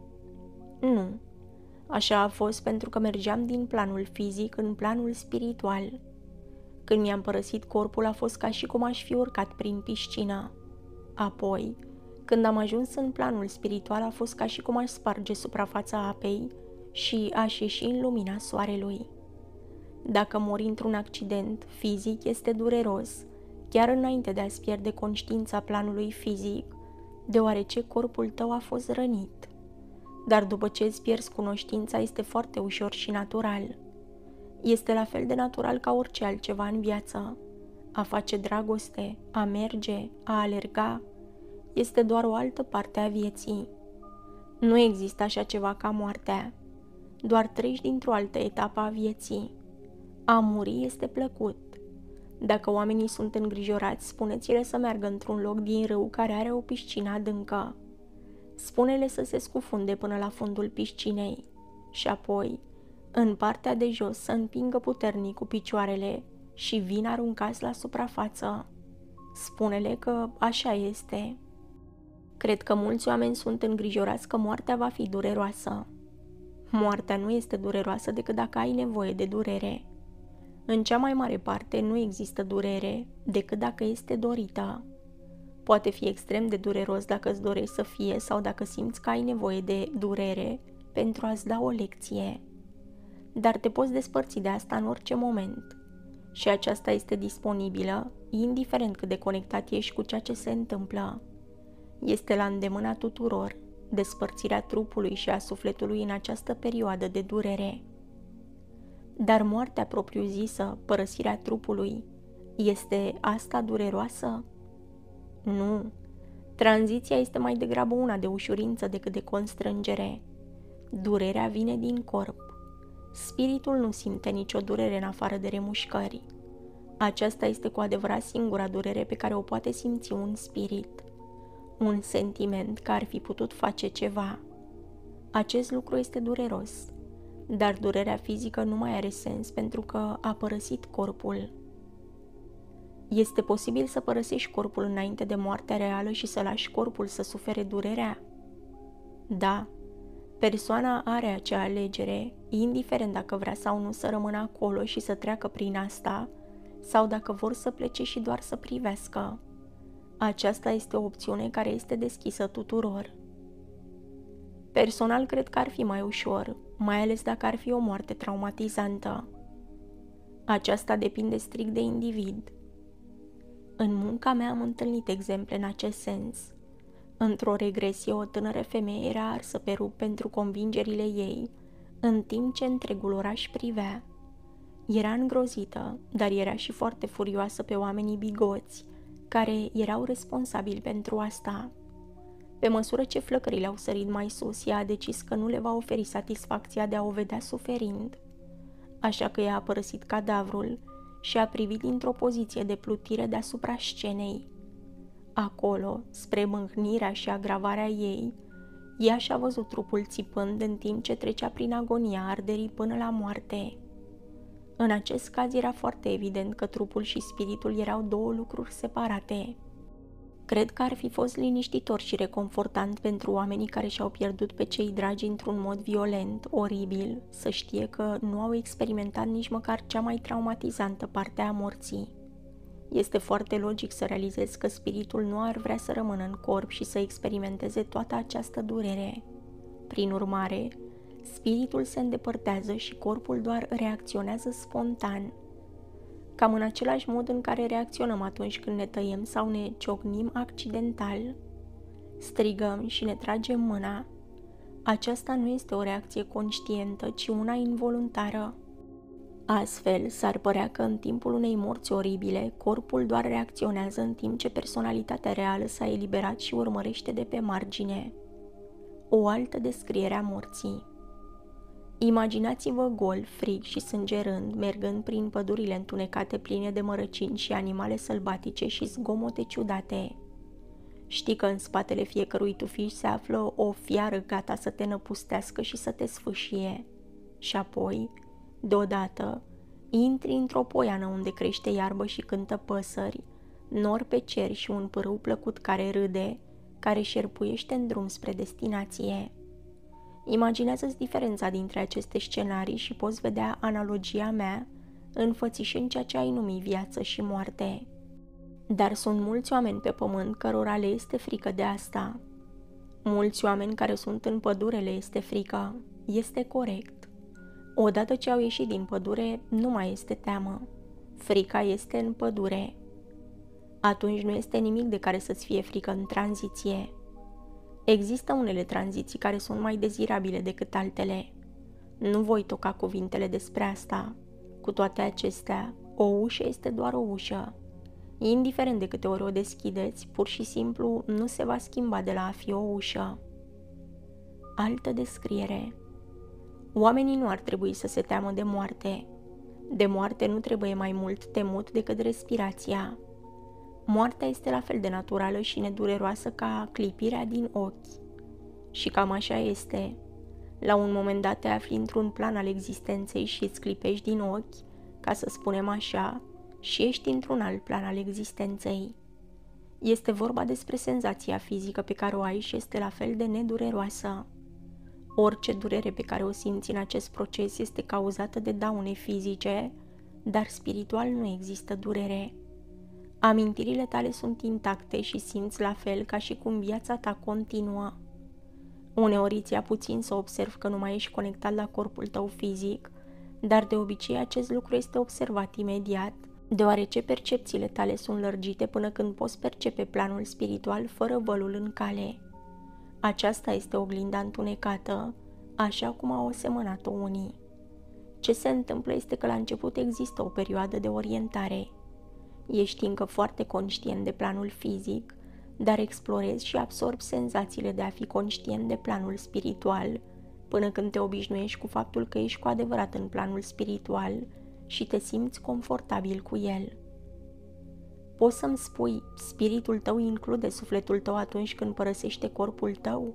A: Nu. Așa a fost pentru că mergeam din planul fizic în planul spiritual. Când mi-am părăsit corpul, a fost ca și cum aș fi urcat prin piscină. Apoi, când am ajuns în planul spiritual, a fost ca și cum aș sparge suprafața apei și aș ieși în lumina soarelui. Dacă mori într-un accident fizic, este dureros, chiar înainte de a-ți pierde conștiința planului fizic, deoarece corpul tău a fost rănit. Dar după ce îți pierzi cunoștința, este foarte ușor și natural. Este la fel de natural ca orice altceva în viață. A face dragoste, a merge, a alerga, este doar o altă parte a vieții. Nu există așa ceva ca moartea. Doar treci dintr-o altă etapă a vieții. A muri este plăcut. Dacă oamenii sunt îngrijorați, spuneți-le să meargă într-un loc din râu care are o piscină adâncă. Spune-le să se scufunde până la fundul piscinei și apoi, în partea de jos, să împingă puternic cu picioarele și vin aruncați la suprafață. Spune-le că așa este. Cred că mulți oameni sunt îngrijorați că moartea va fi dureroasă. Moartea nu este dureroasă decât dacă ai nevoie de durere. În cea mai mare parte nu există durere decât dacă este dorită. Poate fi extrem de dureros dacă îți dorești să fie sau dacă simți că ai nevoie de durere pentru a-ți da o lecție. Dar te poți despărți de asta în orice moment. Și aceasta este disponibilă, indiferent cât de conectat ești cu ceea ce se întâmplă. Este la îndemâna tuturor despărțirea trupului și a sufletului în această perioadă de durere. Dar moartea propriu-zisă, părăsirea trupului, este asta dureroasă? Nu. Tranziția este mai degrabă una de ușurință decât de constrângere. Durerea vine din corp. Spiritul nu simte nicio durere în afară de remușcări. Aceasta este cu adevărat singura durere pe care o poate simți un spirit. Un sentiment că ar fi putut face ceva. Acest lucru este dureros, dar durerea fizică nu mai are sens pentru că a părăsit corpul. Este posibil să părăsești corpul înainte de moartea reală și să lași corpul să sufere durerea? Da, persoana are acea alegere, indiferent dacă vrea sau nu să rămână acolo și să treacă prin asta, sau dacă vor să plece și doar să privească. Aceasta este o opțiune care este deschisă tuturor. Personal, cred că ar fi mai ușor, mai ales dacă ar fi o moarte traumatizantă. Aceasta depinde strict de individ. În munca mea am întâlnit exemple în acest sens. Într-o regresie, o tânără femeie era arsă pe rug pentru convingerile ei, în timp ce întregul oraș privea. Era îngrozită, dar era și foarte furioasă pe oamenii bigoți, care erau responsabili pentru asta. Pe măsură ce flăcările au sărit mai sus, ea a decis că nu le va oferi satisfacția de a o vedea suferind. Așa că ea a părăsit cadavrul și a privit dintr-o poziție de plutire deasupra scenei. Acolo, spre mâhnirea și agravarea ei, ea și-a văzut trupul țipând în timp ce trecea prin agonia arderii până la moarte. În acest caz era foarte evident că trupul și spiritul erau două lucruri separate. Cred că ar fi fost liniștitor și reconfortant pentru oamenii care și-au pierdut pe cei dragi într-un mod violent, oribil, să știe că nu au experimentat nici măcar cea mai traumatizantă parte a morții. Este foarte logic să realizezi că spiritul nu ar vrea să rămână în corp și să experimenteze toată această durere. Prin urmare, spiritul se îndepărtează și corpul doar reacționează spontan. Cam în același mod în care reacționăm atunci când ne tăiem sau ne ciocnim accidental. Strigăm și ne tragem mâna. Aceasta nu este o reacție conștientă, ci una involuntară. Astfel, s-ar părea că în timpul unei morți oribile, corpul doar reacționează în timp ce personalitatea reală s-a eliberat și urmărește de pe margine. O altă descriere a morții. Imaginați-vă gol, frig și sângerând, mergând prin pădurile întunecate pline de mărăcini și animale sălbatice și zgomote ciudate. Știi că în spatele fiecărui tufiș se află o fiară gata să te năpustească și să te sfâșie. Și apoi, deodată, intri într-o poiană unde crește iarbă și cântă păsări, nori pe cer și un pârâu plăcut care râde, care șerpuiește în drum spre destinație. Imaginează-ți diferența dintre aceste scenarii și poți vedea analogia mea înfățișând ceea ce ai numi viață și moarte. Dar sunt mulți oameni pe pământ cărora le este frică de asta. Mulți oameni care sunt în pădure le este frică. Este corect. Odată ce au ieșit din pădure, nu mai este teamă. Frica este în pădure. Atunci nu este nimic de care să-ți fie frică în tranziție. Există unele tranziții care sunt mai dezirabile decât altele. Nu voi toca cuvintele despre asta. Cu toate acestea, o ușă este doar o ușă. Indiferent de câte ori o deschideți, pur și simplu nu se va schimba de la a fi o ușă. Altă descriere. Oamenii nu ar trebui să se teamă de moarte. De moarte nu trebuie mai mult temut decât respirația. Moartea este la fel de naturală și nedureroasă ca clipirea din ochi. Și cam așa este. La un moment dat te afli într-un plan al existenței și îți clipești din ochi, ca să spunem așa, și ești într-un alt plan al existenței. Este vorba despre senzația fizică pe care o ai și este la fel de nedureroasă. Orice durere pe care o simți în acest proces este cauzată de daune fizice, dar spiritual nu există durere. Amintirile tale sunt intacte și simți la fel ca și cum viața ta continuă. Uneori ți-a puțin să observi că nu mai ești conectat la corpul tău fizic, dar de obicei acest lucru este observat imediat, deoarece percepțiile tale sunt lărgite până când poți percepe planul spiritual fără vălul în cale. Aceasta este oglinda întunecată, așa cum au asemănat-o unii. Ce se întâmplă este că la început există o perioadă de orientare. Ești încă foarte conștient de planul fizic, dar explorezi și absorbi senzațiile de a fi conștient de planul spiritual, până când te obișnuiești cu faptul că ești cu adevărat în planul spiritual și te simți confortabil cu el. Poți să-mi spui, spiritul tău include sufletul tău atunci când părăsește corpul tău?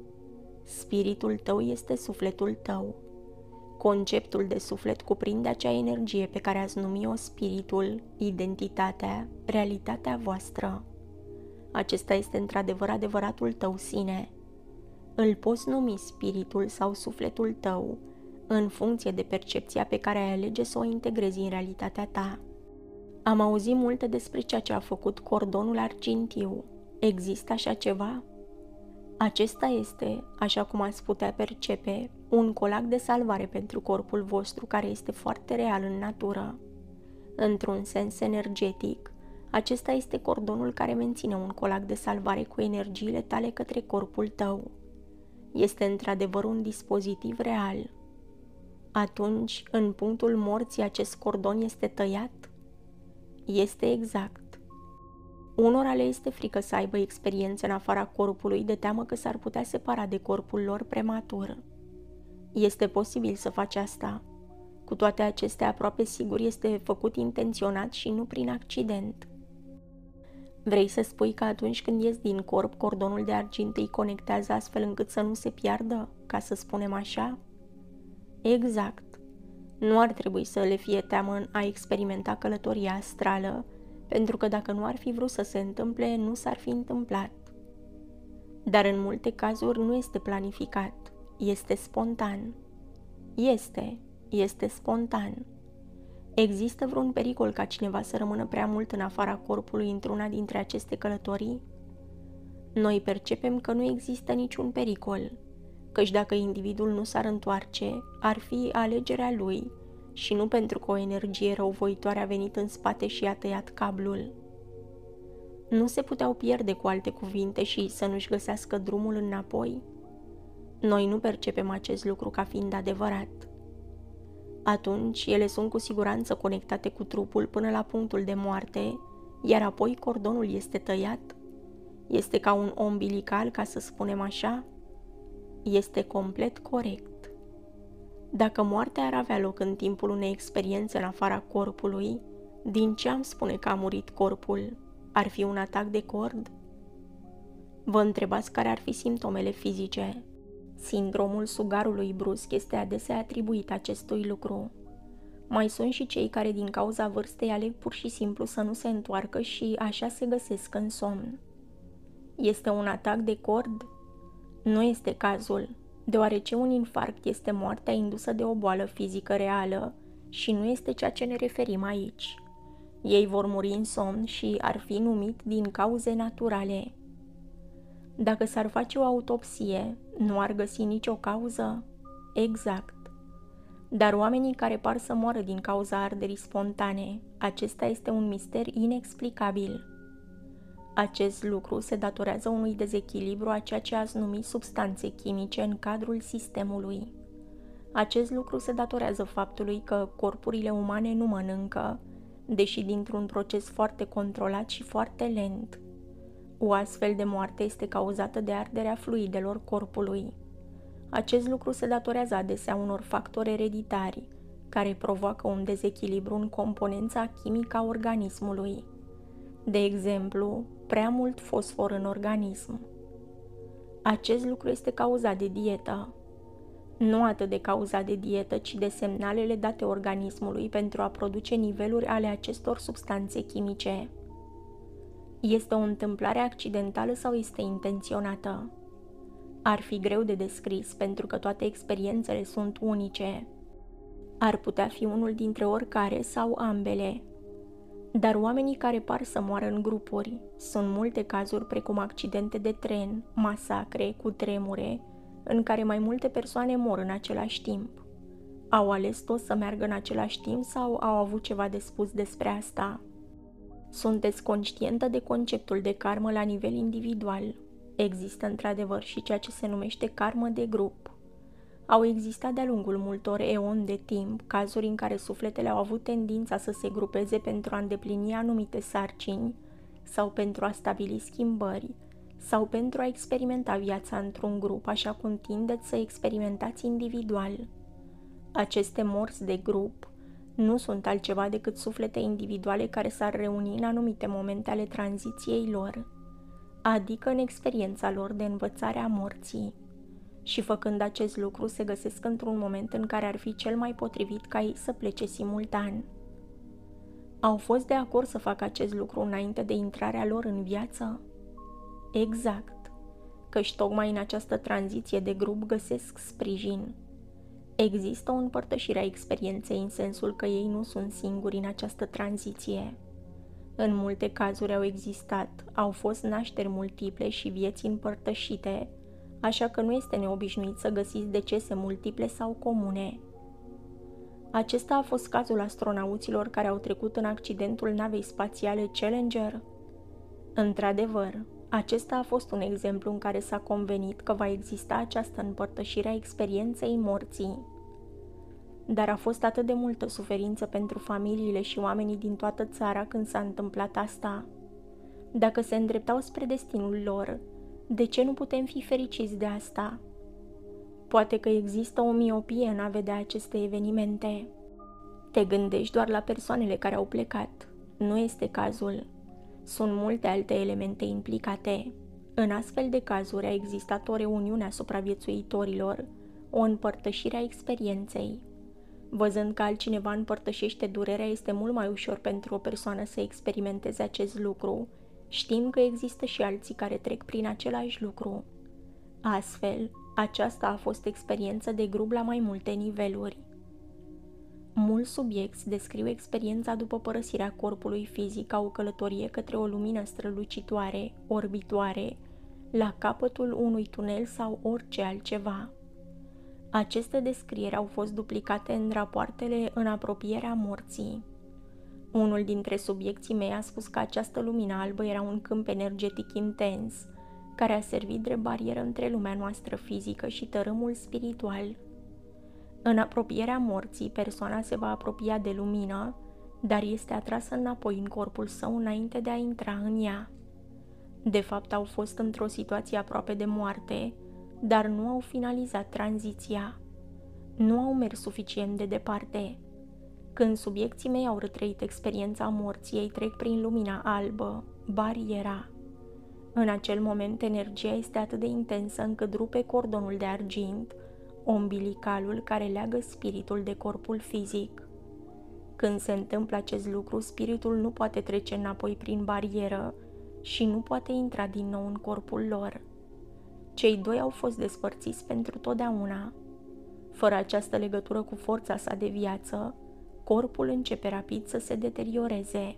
A: Spiritul tău este sufletul tău. Conceptul de suflet cuprinde acea energie pe care ați numi-o spiritul, identitatea, realitatea voastră. Acesta este într-adevăr adevăratul tău sine. Îl poți numi spiritul sau sufletul tău, în funcție de percepția pe care ai alege să o integrezi în realitatea ta. Am auzit multe despre ceea ce a făcut cordonul argintiu. Există așa ceva? Acesta este, așa cum ați putea percepe, un colac de salvare pentru corpul vostru care este foarte real în natură. Într-un sens energetic, acesta este cordonul care menține un colac de salvare cu energiile tale către corpul tău. Este într-adevăr un dispozitiv real. Atunci, în punctul morții, acest cordon este tăiat? Este exact. Unora le este frică să aibă experiențe în afara corpului de teamă că s-ar putea separa de corpul lor prematur. Este posibil să faci asta. Cu toate acestea, aproape sigur este făcut intenționat și nu prin accident. Vrei să spui că atunci când ies din corp, cordonul de argint îi conectează astfel încât să nu se piardă, ca să spunem așa? Exact. Nu ar trebui să le fie teamă în a experimenta călătoria astrală, pentru că dacă nu ar fi vrut să se întâmple, nu s-ar fi întâmplat. Dar în multe cazuri nu este planificat, este spontan. Este, este spontan. Există vreun pericol ca cineva să rămână prea mult în afara corpului într-una dintre aceste călătorii? Noi percepem că nu există niciun pericol, căci dacă individul nu s-ar întoarce, ar fi alegerea lui și nu pentru că o energie răuvoitoare a venit în spate și a tăiat cablul. Nu se puteau pierde, cu alte cuvinte, și să nu-și găsească drumul înapoi? Noi nu percepem acest lucru ca fiind adevărat. Atunci ele sunt cu siguranță conectate cu trupul până la punctul de moarte, iar apoi cordonul este tăiat? Este ca un ombilical, ca să spunem așa? Este complet corect. Dacă moartea ar avea loc în timpul unei experiențe în afara corpului, din ce am spune că a murit corpul? Ar fi un atac de cord? Vă întrebați care ar fi simptomele fizice. Sindromul sugarului brusc este adesea atribuit acestui lucru. Mai sunt și cei care din cauza vârstei aleg pur și simplu să nu se întoarcă și așa se găsesc în somn. Este un atac de cord? Nu este cazul, deoarece un infarct este moartea indusă de o boală fizică reală și nu este ceea ce ne referim aici. Ei vor muri în somn și ar fi numit din cauze naturale. Dacă s-ar face o autopsie, nu ar găsi nicio cauză? Exact. Dar oamenii care par să moară din cauza arderii spontane, acesta este un mister inexplicabil. Acest lucru se datorează unui dezechilibru a ceea ce ați numit substanțe chimice în cadrul sistemului. Acest lucru se datorează faptului că corpurile umane nu mănâncă, deși dintr-un proces foarte controlat și foarte lent. O astfel de moarte este cauzată de arderea fluidelor corpului. Acest lucru se datorează adesea unor factori ereditari, care provoacă un dezechilibru în componența chimică a organismului. De exemplu, prea mult fosfor în organism. Acest lucru este cauzat de dietă. Nu atât de cauzat de dietă, ci de semnalele date organismului pentru a produce niveluri ale acestor substanțe chimice. Este o întâmplare accidentală sau este intenționată? Ar fi greu de descris pentru că toate experiențele sunt unice. Ar putea fi unul dintre oricare sau ambele. Dar oamenii care par să moară în grupuri, sunt multe cazuri precum accidente de tren, masacre, cutremure, în care mai multe persoane mor în același timp. Au ales toți să meargă în același timp sau au avut ceva de spus despre asta? Sunteți conștientă de conceptul de karmă la nivel individual? Există într-adevăr și ceea ce se numește karmă de grup. Au existat de-a lungul multor eoni de timp cazuri în care sufletele au avut tendința să se grupeze pentru a îndeplini anumite sarcini sau pentru a stabili schimbări sau pentru a experimenta viața într-un grup așa cum tindeți să experimentați individual. Aceste morți de grup nu sunt altceva decât suflete individuale care s-ar reuni în anumite momente ale tranziției lor, adică în experiența lor de învățare a morții. Și făcând acest lucru se găsesc într-un moment în care ar fi cel mai potrivit ca ei să plece simultan. Au fost de acord să facă acest lucru înainte de intrarea lor în viață? Exact, căci tocmai în această tranziție de grup găsesc sprijin. Există o împărtășire a experienței în sensul că ei nu sunt singuri în această tranziție. În multe cazuri au existat, au fost nașteri multiple și vieți împărtășite, așa că nu este neobișnuit să găsiți decese multiple sau comune. Acesta a fost cazul astronauților care au trecut în accidentul navei spațiale Challenger? Într-adevăr, acesta a fost un exemplu în care s-a convenit că va exista această împărtășire a experienței morții. dar a fost atât de multă suferință pentru familiile și oamenii din toată țara când s-a întâmplat asta. Dacă se îndreptau spre destinul lor, de ce nu putem fi fericiți de asta? Poate că există o miopie în a vedea aceste evenimente. Te gândești doar la persoanele care au plecat. Nu este cazul. Sunt multe alte elemente implicate. În astfel de cazuri a existat o reuniune a supraviețuitorilor, o împărtășire a experienței. Văzând că altcineva împărtășește durerea, este mult mai ușor pentru o persoană să experimenteze acest lucru. Știm că există și alții care trec prin același lucru. Astfel, aceasta a fost experiență de grup la mai multe niveluri. Mulți subiecti descriu experiența după părăsirea corpului fizic ca o călătorie către o lumină strălucitoare, orbitoare, la capătul unui tunel sau orice altceva. Aceste descrieri au fost duplicate în rapoartele în apropierea morții. Unul dintre subiecții mei a spus că această lumină albă era un câmp energetic intens, care a servit drept barieră între lumea noastră fizică și tărâmul spiritual. În apropierea morții, persoana se va apropia de lumină, dar este atrasă înapoi în corpul său înainte de a intra în ea. De fapt, au fost într-o situație aproape de moarte, dar nu au finalizat tranziția. Nu au mers suficient de departe. Când subiecții mei au retrăit experiența morții, ei trec prin lumina albă, bariera. În acel moment, energia este atât de intensă încât rupe cordonul de argint, ombilicalul care leagă spiritul de corpul fizic. Când se întâmplă acest lucru, spiritul nu poate trece înapoi prin barieră și nu poate intra din nou în corpul lor. Cei doi au fost despărțiți pentru totdeauna. Fără această legătură cu forța sa de viață, corpul începe rapid să se deterioreze.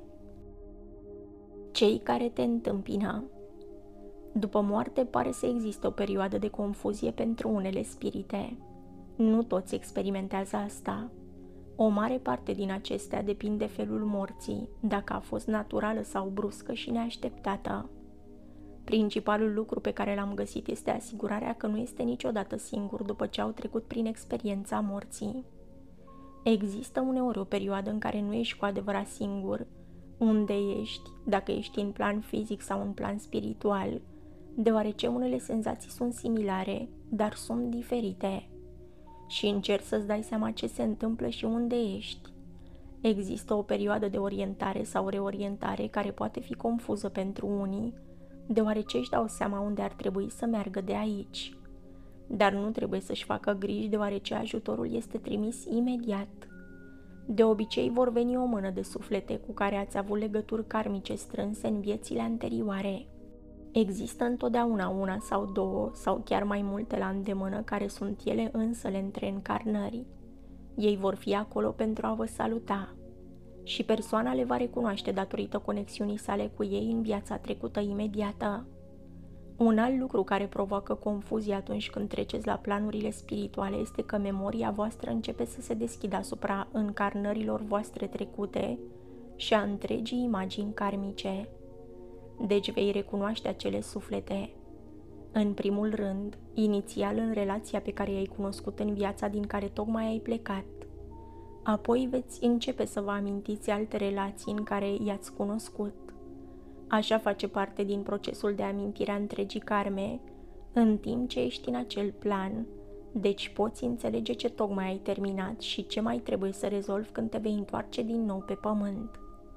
A: Cei care te întâmpină. După moarte pare să existe o perioadă de confuzie pentru unele spirite. Nu toți experimentează asta. O mare parte din acestea depind de felul morții, dacă a fost naturală sau bruscă și neașteptată. Principalul lucru pe care l-am găsit este asigurarea că nu este niciodată singur după ce au trecut prin experiența morții. Există uneori o perioadă în care nu ești cu adevărat singur, unde ești, dacă ești în plan fizic sau în plan spiritual, deoarece unele senzații sunt similare, dar sunt diferite. Și încerci să-ți dai seama ce se întâmplă și unde ești. Există o perioadă de orientare sau reorientare care poate fi confuză pentru unii, deoarece își dau seama unde ar trebui să meargă de aici. Dar nu trebuie să-și facă griji, deoarece ajutorul este trimis imediat. De obicei vor veni o mână de suflete cu care ați avut legături karmice strânse în viețile anterioare. Există întotdeauna una sau două, sau chiar mai multe la îndemână, care sunt ele însele între încarnări. Ei vor fi acolo pentru a vă saluta. Și persoana le va recunoaște datorită conexiunii sale cu ei în viața trecută imediată. Un alt lucru care provoacă confuzie atunci când treceți la planurile spirituale este că memoria voastră începe să se deschidă asupra încarnărilor voastre trecute și a întregii imagini karmice. Deci vei recunoaște acele suflete. În primul rând, inițial în relația pe care i-ai cunoscut în viața din care tocmai ai plecat. Apoi veți începe să vă amintiți alte relații în care i-ați cunoscut. Așa face parte din procesul de amintire a întregii karme, în timp ce ești în acel plan, deci poți înțelege ce tocmai ai terminat și ce mai trebuie să rezolvi când te vei întoarce din nou pe pământ.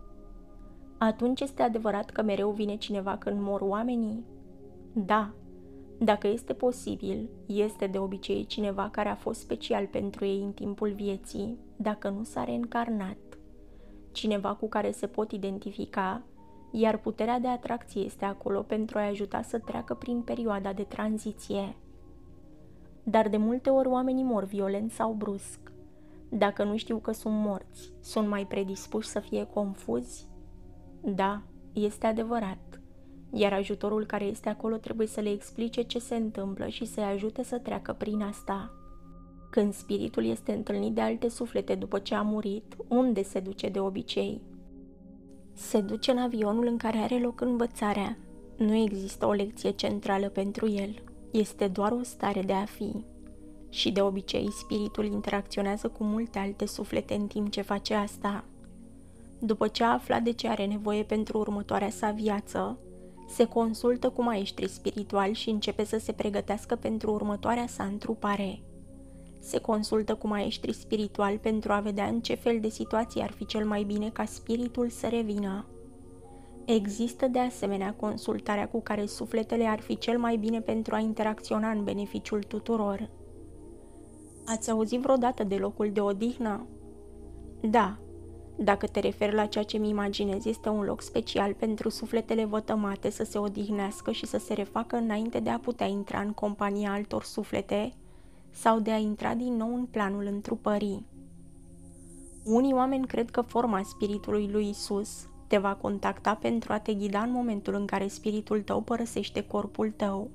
A: Atunci este adevărat că mereu vine cineva când mor oamenii? Da. Dacă este posibil, este de obicei cineva care a fost special pentru ei în timpul vieții, dacă nu s-a reîncarnat. Cineva cu care se pot identifica, iar puterea de atracție este acolo pentru a-i ajuta să treacă prin perioada de tranziție. Dar de multe ori oamenii mor violent sau brusc. Dacă nu știu că sunt morți, sunt mai predispuși să fie confuzi? Da, este adevărat. Iar ajutorul care este acolo trebuie să le explice ce se întâmplă și să-i ajute să treacă prin asta. Când spiritul este întâlnit de alte suflete după ce a murit, unde se duce de obicei? Se duce în avionul în care are loc învățarea. Nu există o lecție centrală pentru el. Este doar o stare de a fi. Și de obicei, spiritul interacționează cu multe alte suflete în timp ce face asta. După ce a aflat de ce are nevoie pentru următoarea sa viață, se consultă cu maestri spirituali și începe să se pregătească pentru următoarea sa întrupare. Se consultă cu maestri spirituali pentru a vedea în ce fel de situații ar fi cel mai bine ca spiritul să revină. Există de asemenea consultarea cu care sufletele ar fi cel mai bine pentru a interacționa în beneficiul tuturor. Ați auzit vreodată de locul de odihnă? Da. Dacă te referi la ceea ce mi imaginez, este un loc special pentru sufletele vătămate să se odihnească și să se refacă înainte de a putea intra în compania altor suflete sau de a intra din nou în planul întrupării. Unii oameni cred că forma spiritului lui Isus te va contacta pentru a te ghida în momentul în care spiritul tău părăsește corpul tău.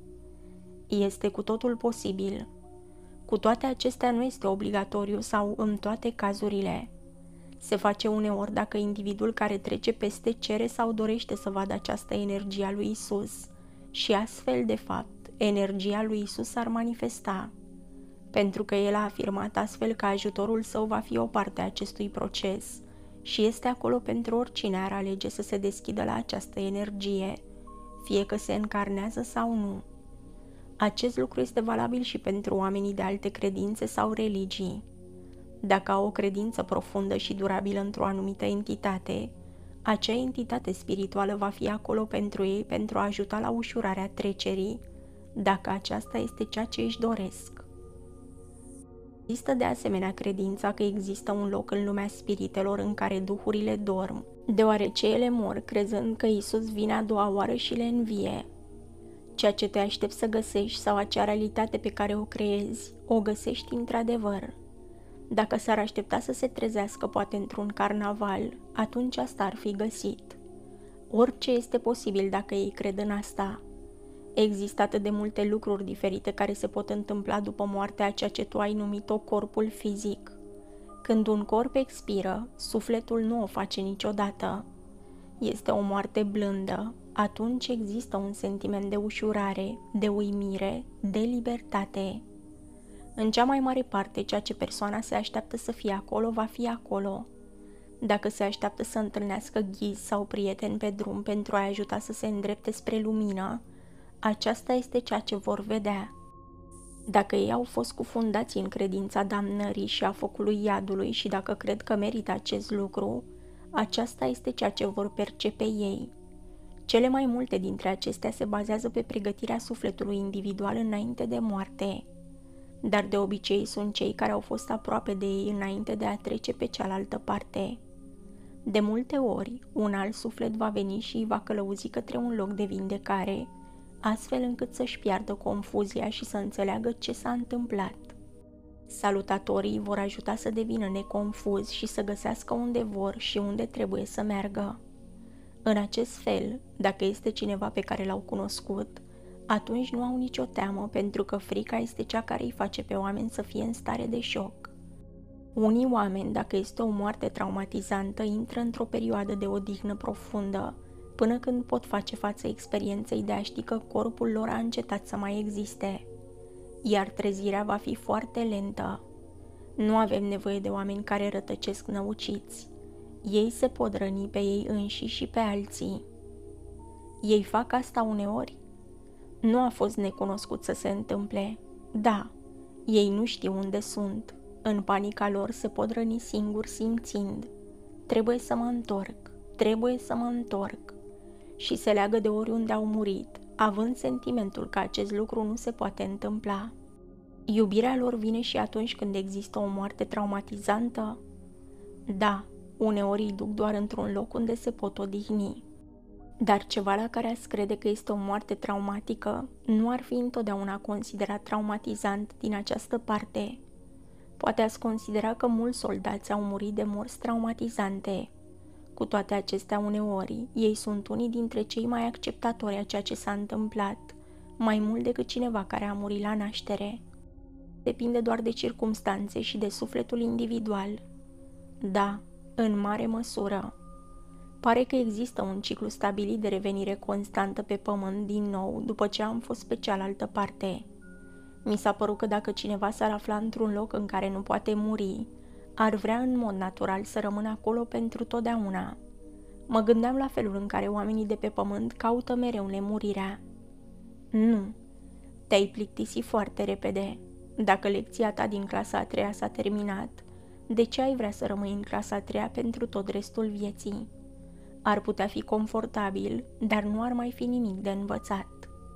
A: Este cu totul posibil. Cu toate acestea nu este obligatoriu sau în toate cazurile. Se face uneori dacă individul care trece peste cere sau dorește să vadă această energie a lui Isus și astfel, de fapt, energia lui Isus ar manifesta, pentru că el a afirmat astfel că ajutorul său va fi o parte a acestui proces și este acolo pentru oricine ar alege să se deschidă la această energie, fie că se încarnează sau nu. Acest lucru este valabil și pentru oamenii de alte credințe sau religii. Dacă au o credință profundă și durabilă într-o anumită entitate, acea entitate spirituală va fi acolo pentru ei pentru a ajuta la ușurarea trecerii, dacă aceasta este ceea ce își doresc. Există de asemenea credința că există un loc în lumea spiritelor în care duhurile dorm, deoarece ele mor crezând că Isus vine a doua oară și le învie. Ceea ce te aștepți să găsești sau acea realitate pe care o creezi, o găsești într-adevăr. Dacă s-ar aștepta să se trezească poate într-un carnaval, atunci asta ar fi găsit. Orice este posibil dacă ei cred în asta. Există atât de multe lucruri diferite care se pot întâmpla după moartea a ceea ce tu ai numit-o corpul fizic. Când un corp expiră, sufletul nu o face niciodată. Este o moarte blândă, atunci există un sentiment de ușurare, de uimire, de libertate. În cea mai mare parte, ceea ce persoana se așteaptă să fie acolo, va fi acolo. Dacă se așteaptă să întâlnească ghizi sau prieteni pe drum pentru a-i ajuta să se îndrepte spre lumină, aceasta este ceea ce vor vedea. Dacă ei au fost cufundați în credința damnării și a focului iadului și dacă cred că merită acest lucru, aceasta este ceea ce vor percepe ei. Cele mai multe dintre acestea se bazează pe pregătirea sufletului individual înainte de moarte. Dar de obicei sunt cei care au fost aproape de ei înainte de a trece pe cealaltă parte. De multe ori, un alt suflet va veni și îi va călăuzi către un loc de vindecare, astfel încât să-și piardă confuzia și să înțeleagă ce s-a întâmplat. Salutatorii vor ajuta să devină neconfuzi și să găsească unde vor și unde trebuie să meargă. În acest fel, dacă este cineva pe care l-au cunoscut, atunci nu au nicio teamă, pentru că frica este cea care îi face pe oameni să fie în stare de șoc. Unii oameni, dacă este o moarte traumatizantă, intră într-o perioadă de odihnă profundă, până când pot face față experienței de a ști că corpul lor a încetat să mai existe. Iar trezirea va fi foarte lentă. Nu avem nevoie de oameni care rătăcesc năuciți. Ei se pot răni pe ei înșiși și pe alții. Ei fac asta uneori? Nu a fost necunoscut să se întâmple. Da, ei nu știu unde sunt. În panica lor se pot răni singuri simțind. Trebuie să mă întorc, trebuie să mă întorc. Și se leagă de oriunde au murit, având sentimentul că acest lucru nu se poate întâmpla. Iubirea lor vine și atunci când există o moarte traumatizantă? Da, uneori îi duc doar într-un loc unde se pot odihni. Dar ceva la care ați crede că este o moarte traumatică nu ar fi întotdeauna considerat traumatizant din această parte. Poate ați considera că mulți soldați au murit de morți traumatizante. Cu toate acestea, uneori, ei sunt unii dintre cei mai acceptatori a ceea ce s-a întâmplat, mai mult decât cineva care a murit la naștere. Depinde doar de circumstanțe și de sufletul individual. Da, în mare măsură. Pare că există un ciclu stabilit de revenire constantă pe pământ din nou după ce am fost pe cealaltă parte. Mi s-a părut că dacă cineva s-ar afla într-un loc în care nu poate muri, ar vrea în mod natural să rămână acolo pentru totdeauna. Mă gândeam la felul în care oamenii de pe pământ caută mereu nemurirea. Nu, te-ai plictisit foarte repede. Dacă lecția ta din clasa a treia s-a terminat, de ce ai vrea să rămâi în clasa a treia pentru tot restul vieții? Ar putea fi confortabil, dar nu ar mai fi nimic de învățat.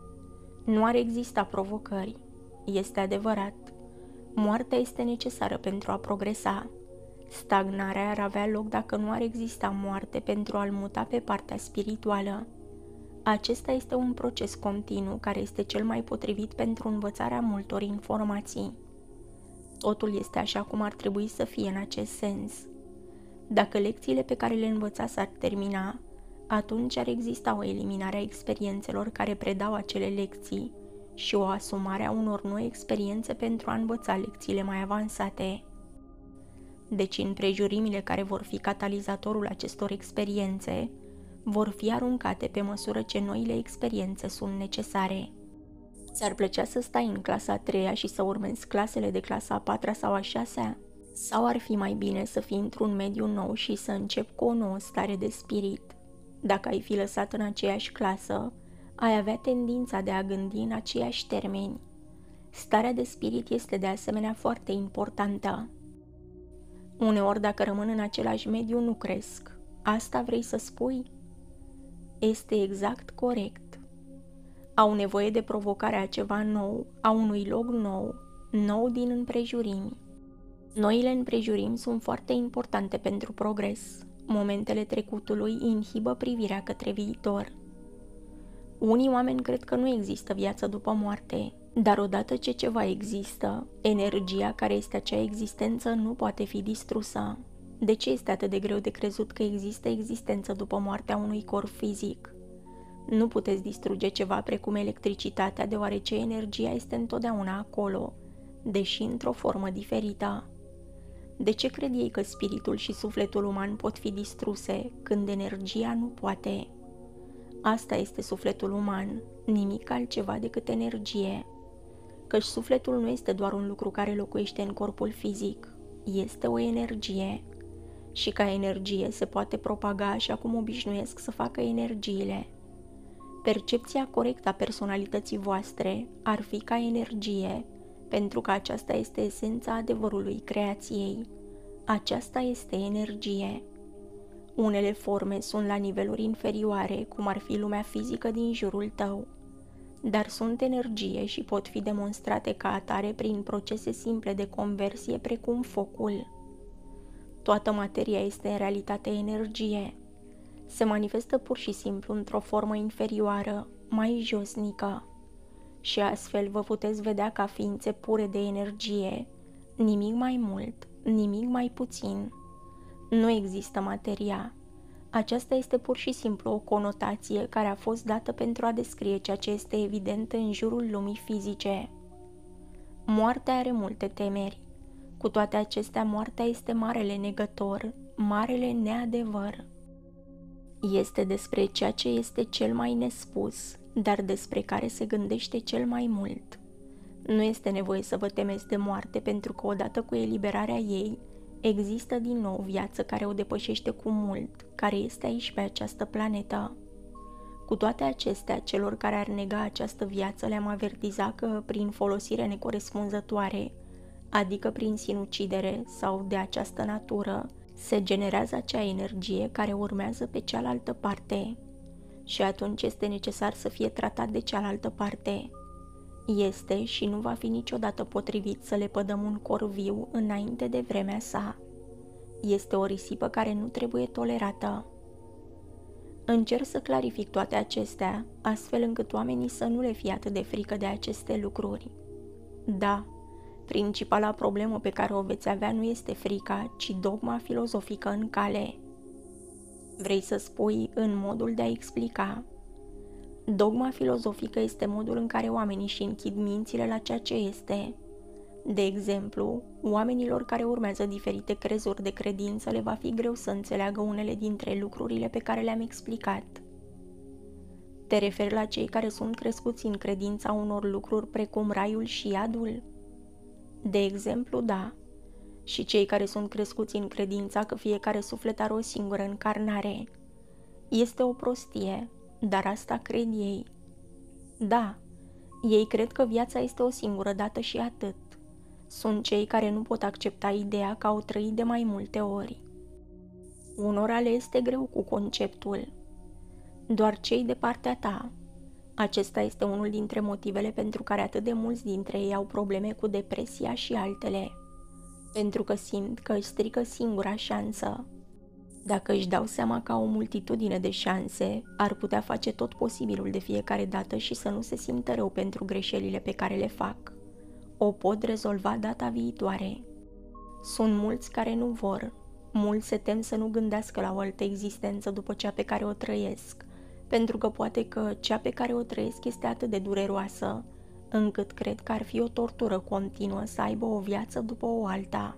A: Nu ar exista provocări. Este adevărat. Moartea este necesară pentru a progresa. Stagnarea ar avea loc dacă nu ar exista moarte pentru a-l muta pe partea spirituală. Acesta este un proces continuu care este cel mai potrivit pentru învățarea multor informații. Totul este așa cum ar trebui să fie în acest sens. Dacă lecțiile pe care le învăța s-ar termina, atunci ar exista o eliminare a experiențelor care predau acele lecții și o asumare a unor noi experiențe pentru a învăța lecțiile mai avansate. Deci împrejurimile care vor fi catalizatorul acestor experiențe vor fi aruncate pe măsură ce noile experiențe sunt necesare. Ți-ar plăcea să stai în clasa a treia și să urmezi clasele de clasa a patra sau a șasea? Sau ar fi mai bine să fii într-un mediu nou și să începi cu o nouă stare de spirit? Dacă ai fi lăsat în aceeași clasă, ai avea tendința de a gândi în aceiași termeni. Starea de spirit este de asemenea foarte importantă. Uneori, dacă rămân în același mediu, nu cresc. Asta vrei să spui? Este exact corect. Au nevoie de provocarea ceva nou, a unui loc nou, nou din împrejurimi. Noile împrejurimi sunt foarte importante pentru progres. Momentele trecutului inhibă privirea către viitor. Unii oameni cred că nu există viață după moarte, dar odată ce ceva există, energia care este acea existență nu poate fi distrusă. De ce este atât de greu de crezut că există existență după moartea unui corp fizic? Nu puteți distruge ceva precum electricitatea, deoarece energia este întotdeauna acolo, deși într-o formă diferită. De ce cred ei că spiritul și sufletul uman pot fi distruse, când energia nu poate? Asta este sufletul uman, nimic altceva decât energie. Căci sufletul nu este doar un lucru care locuiește în corpul fizic, este o energie. Și ca energie se poate propaga așa cum obișnuiesc să facă energiile. Percepția corectă a personalității voastre ar fi ca energie, pentru că aceasta este esența adevărului creației. Aceasta este energie. Unele forme sunt la niveluri inferioare, cum ar fi lumea fizică din jurul tău, dar sunt energie și pot fi demonstrate ca atare prin procese simple de conversie precum focul. Toată materia este în realitate energie. Se manifestă pur și simplu într-o formă inferioară, mai josnică. Și astfel vă puteți vedea ca ființe pure de energie, nimic mai mult, nimic mai puțin. Nu există materia. Aceasta este pur și simplu o conotație care a fost dată pentru a descrie ceea ce este evident în jurul lumii fizice. Moartea are multe temeri. Cu toate acestea, moartea este marele negător, marele neadevăr. Este despre ceea ce este cel mai nespus, dar despre care se gândește cel mai mult. Nu este nevoie să vă temeți de moarte, pentru că odată cu eliberarea ei, există din nou viață care o depășește cu mult, care este aici pe această planetă. Cu toate acestea, celor care ar nega această viață le-am avertizat că, prin folosire necorespunzătoare, adică prin sinucidere sau de această natură, se generează acea energie care urmează pe cealaltă parte și atunci este necesar să fie tratat de cealaltă parte. Este și nu va fi niciodată potrivit să le pădăm un corp viu înainte de vremea sa. Este o risipă care nu trebuie tolerată. Încerc să clarific toate acestea, astfel încât oamenii să nu le fie atât de frică de aceste lucruri. Da, principala problemă pe care o veți avea nu este frica, ci dogma filozofică în cale. Vrei să spui în modul de a explica. Dogma filozofică este modul în care oamenii își închid mințile la ceea ce este. De exemplu, oamenilor care urmează diferite crezuri de credință le va fi greu să înțeleagă unele dintre lucrurile pe care le-am explicat. Te referi la cei care sunt crescuți în credința unor lucruri precum raiul și iadul? De exemplu, da. Și cei care sunt crescuți în credința că fiecare suflet are o singură încarnare. Este o prostie, dar asta cred ei. Da, ei cred că viața este o singură dată și atât. Sunt cei care nu pot accepta ideea că au trăit de mai multe ori. Unora le este greu cu conceptul. Doar cei de partea ta. Acesta este unul dintre motivele pentru care atât de mulți dintre ei au probleme cu depresia și altele. Pentru că simt că își strică singura șansă. Dacă își dau seama că au o multitudine de șanse, ar putea face tot posibilul de fiecare dată și să nu se simtă rău pentru greșelile pe care le fac. O pot rezolva data viitoare. Sunt mulți care nu vor. Mulți se tem să nu gândească la o altă existență după cea pe care o trăiesc, pentru că poate că cea pe care o trăiesc este atât de dureroasă, încât cred că ar fi o tortură continuă să aibă o viață după o alta.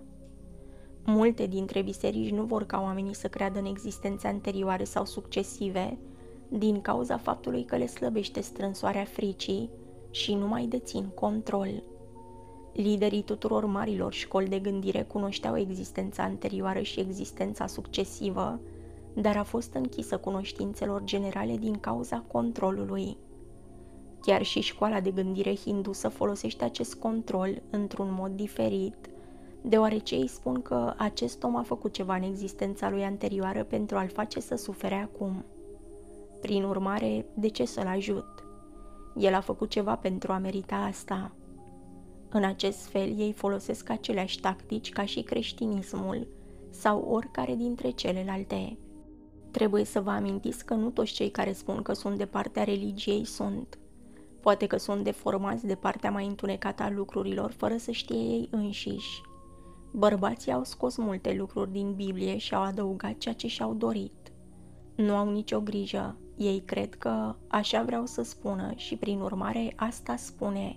A: Multe dintre biserici nu vor ca oamenii să creadă în existențe anterioare sau succesive, din cauza faptului că le slăbește strânsoarea fricii și nu mai dețin control. Liderii tuturor marilor școli de gândire cunoșteau existența anterioară și existența succesivă, dar a fost închisă cunoștințelor generale din cauza controlului. Chiar și școala de gândire hindusă folosește acest control într-un mod diferit, deoarece îi spun că acest om a făcut ceva în existența lui anterioară pentru a-l face să sufere acum. Prin urmare, de ce să-l ajut? El a făcut ceva pentru a merita asta. În acest fel, ei folosesc aceleași tactici ca și creștinismul sau oricare dintre celelalte. Trebuie să vă amintiți că nu toți cei care spun că sunt de partea religiei sunt. Poate că sunt deformați de partea mai întunecată a lucrurilor fără să știe ei înșiși. Bărbații au scos multe lucruri din Biblie și au adăugat ceea ce și-au dorit. Nu au nicio grijă. Ei cred că așa vreau să spună și prin urmare asta spune.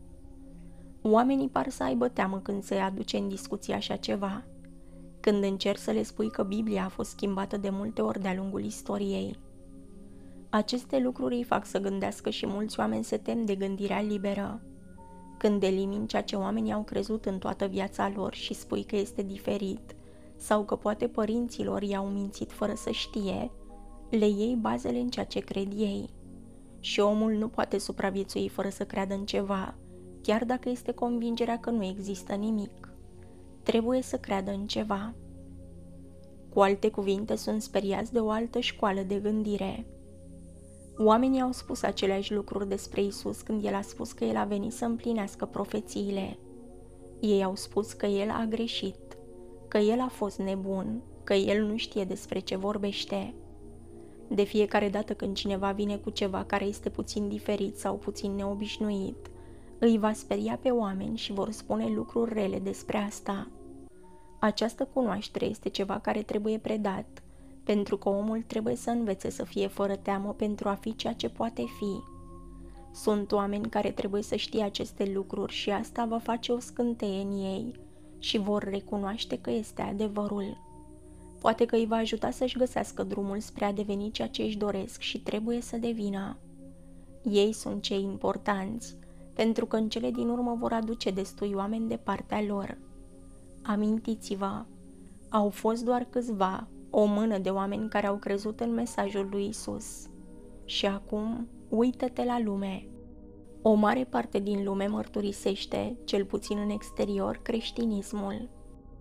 A: Oamenii par să aibă teamă când se aduce în discuție așa ceva. Când încerci să le spui că Biblia a fost schimbată de multe ori de-a lungul istoriei. Aceste lucruri îi fac să gândească și mulți oameni se tem de gândirea liberă. Când elimini ceea ce oamenii au crezut în toată viața lor și spui că este diferit, sau că poate părinților i-au mințit fără să știe, le iei bazele în ceea ce cred ei. Și omul nu poate supraviețui fără să creadă în ceva, chiar dacă este convingerea că nu există nimic. Trebuie să creadă în ceva. Cu alte cuvinte, sunt speriați de o altă școală de gândire. Oamenii au spus aceleași lucruri despre Isus când El a spus că El a venit să împlinească profețiile. Ei au spus că El a greșit, că El a fost nebun, că El nu știe despre ce vorbește. De fiecare dată când cineva vine cu ceva care este puțin diferit sau puțin neobișnuit, îi va speria pe oameni și vor spune lucruri rele despre asta. Această cunoaștere este ceva care trebuie predat, pentru că omul trebuie să învețe să fie fără teamă pentru a fi ceea ce poate fi. Sunt oameni care trebuie să știe aceste lucruri și asta va face o scânteie în ei și vor recunoaște că este adevărul. Poate că îi va ajuta să-și găsească drumul spre a deveni ceea ce își doresc și trebuie să devină. Ei sunt cei importanți, pentru că în cele din urmă vor aduce destui oameni de partea lor. Amintiți-vă, au fost doar câțiva, o mână de oameni care au crezut în mesajul lui Isus. Și acum, uită-te la lume. O mare parte din lume mărturisește, cel puțin în exterior, creștinismul.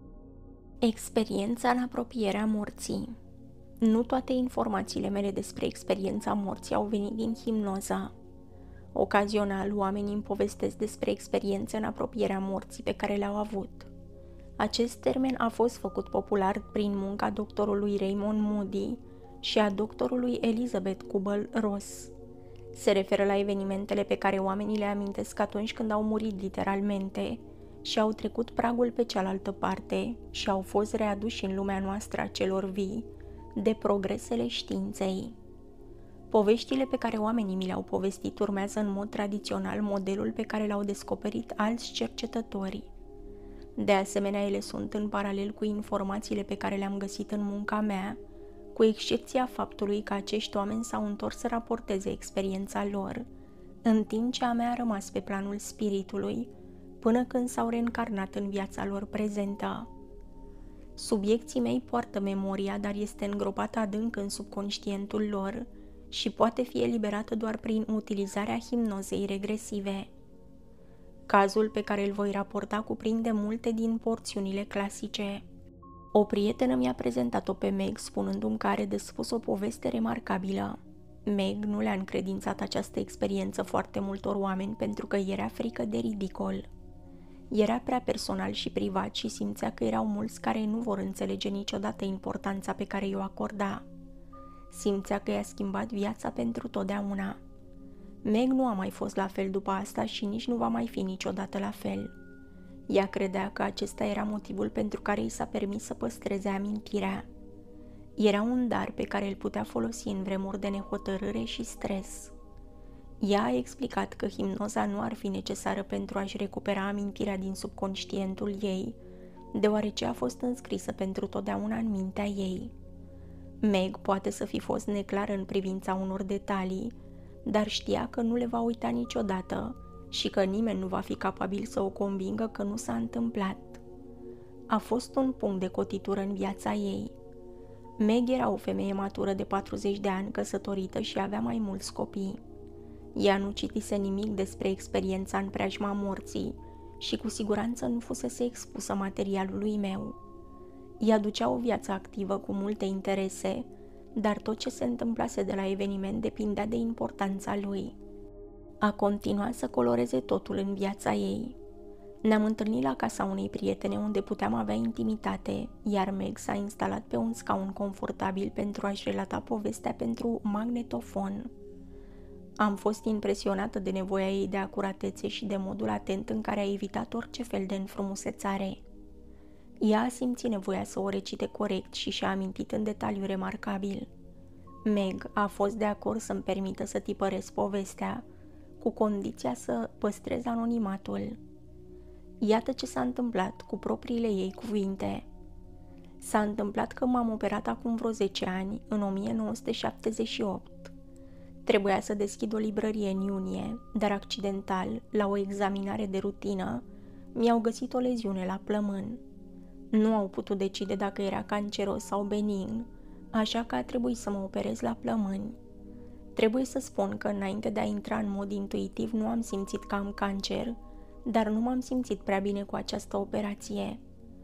A: Experiența în apropierea morții. Nu toate informațiile mele despre experiența morții au venit din hipnoză. Ocazional, oamenii îmi povestesc despre experiențe în apropierea morții pe care le-au avut. Acest termen a fost făcut popular prin munca doctorului Raymond Moody și a doctorului Elizabeth Kubler-Ross. Se referă la evenimentele pe care oamenii le amintesc atunci când au murit literalmente și au trecut pragul pe cealaltă parte și au fost readuși în lumea noastră a celor vii de progresele științei. Poveștile pe care oamenii mi le-au povestit urmează în mod tradițional modelul pe care l-au descoperit alți cercetători. De asemenea, ele sunt în paralel cu informațiile pe care le-am găsit în munca mea, cu excepția faptului că acești oameni s-au întors să raporteze experiența lor, în timp ce a mea a rămas pe planul spiritului, până când s-au reîncarnat în viața lor prezentă. Subiecții mei poartă memoria, dar este îngropată adânc în subconștientul lor și poate fi eliberată doar prin utilizarea hipnozei regresive. Cazul pe care îl voi raporta cuprinde multe din porțiunile clasice. O prietenă mi-a prezentat-o pe Meg, spunându-mi că are de spus o poveste remarcabilă. Meg nu le-a încredințat această experiență foarte multor oameni pentru că era frică de ridicol. Era prea personal și privat și simțea că erau mulți care nu vor înțelege niciodată importanța pe care i-o acorda. Simțea că i-a schimbat viața pentru totdeauna. Meg nu a mai fost la fel după asta și nici nu va mai fi niciodată la fel. Ea credea că acesta era motivul pentru care i s-a permis să păstreze amintirea. Era un dar pe care îl putea folosi în vremuri de nehotărâre și stres. Ea a explicat că hipnoza nu ar fi necesară pentru a-și recupera amintirea din subconștientul ei, deoarece a fost înscrisă pentru totdeauna în mintea ei. Meg poate să fi fost neclară în privința unor detalii, dar știa că nu le va uita niciodată și că nimeni nu va fi capabil să o convingă că nu s-a întâmplat. A fost un punct de cotitură în viața ei. Meg era o femeie matură de patruzeci de ani, căsătorită și avea mai mulți copii. Ea nu citise nimic despre experiența în preajma morții și cu siguranță nu fusese expusă materialului meu. Ea ducea o viață activă cu multe interese, dar tot ce se întâmplase de la eveniment depindea de importanța lui. A continuat să coloreze totul în viața ei. Ne-am întâlnit la casa unei prietene unde puteam avea intimitate, iar Meg s-a instalat pe un scaun confortabil pentru a-și relata povestea pentru magnetofon. Am fost impresionată de nevoia ei de acuratețe și de modul atent în care a evitat orice fel de înfrumusețare. Ea a simțit nevoia să o recite corect și și-a amintit în detaliu remarcabil. Meg a fost de acord să-mi permită să tipăresc povestea, cu condiția să păstrez anonimatul. Iată ce s-a întâmplat cu propriile ei cuvinte. S-a întâmplat că m-am operat acum vreo zece ani, în o mie nouă sute șaptezeci și opt. Trebuia să deschid o librărie în iunie, dar accidental, la o examinare de rutină, mi-au găsit o leziune la plămân. Nu au putut decide dacă era canceros sau benign, așa că a trebuit să mă operez la plămâni. Trebuie să spun că înainte de a intra în mod intuitiv nu am simțit că am cancer, dar nu m-am simțit prea bine cu această operație.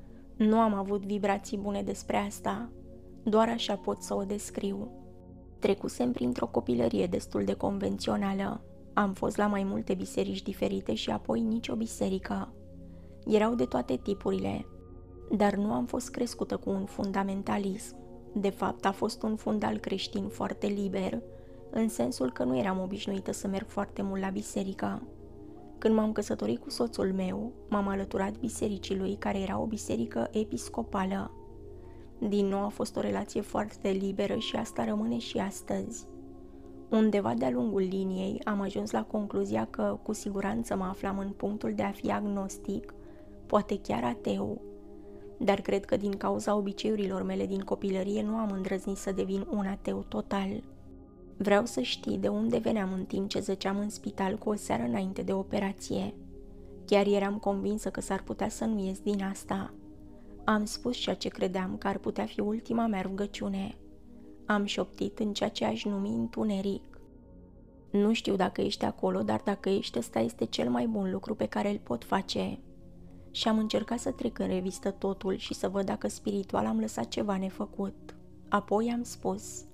A: Nu am avut vibrații bune despre asta, doar așa pot să o descriu. Trecusem printr-o copilărie destul de convențională. Am fost la mai multe biserici diferite și apoi nicio biserică. Erau de toate tipurile, dar nu am fost crescută cu un fundamentalism. De fapt, a fost un fundal creștin foarte liber, în sensul că nu eram obișnuită să merg foarte mult la biserică. Când m-am căsătorit cu soțul meu, m-am alăturat bisericii lui, care era o biserică episcopală. Din nou a fost o relație foarte liberă și asta rămâne și astăzi. Undeva de-a lungul liniei am ajuns la concluzia că cu siguranță mă aflam în punctul de a fi agnostic, poate chiar ateu. Dar cred că din cauza obiceiurilor mele din copilărie nu am îndrăznit să devin un ateu total. Vreau să știi de unde veneam în timp ce zăceam în spital cu o seară înainte de operație. Chiar eram convinsă că s-ar putea să nu ies din asta. Am spus ceea ce credeam că ar putea fi ultima mea rugăciune. Am șoptit în ceea ce aș numi întuneric. Nu știu dacă ești acolo, dar dacă ești, ăsta este cel mai bun lucru pe care îl pot face. Și am încercat să trec în revistă totul și să văd dacă spiritual am lăsat ceva nefăcut. Apoi am spus: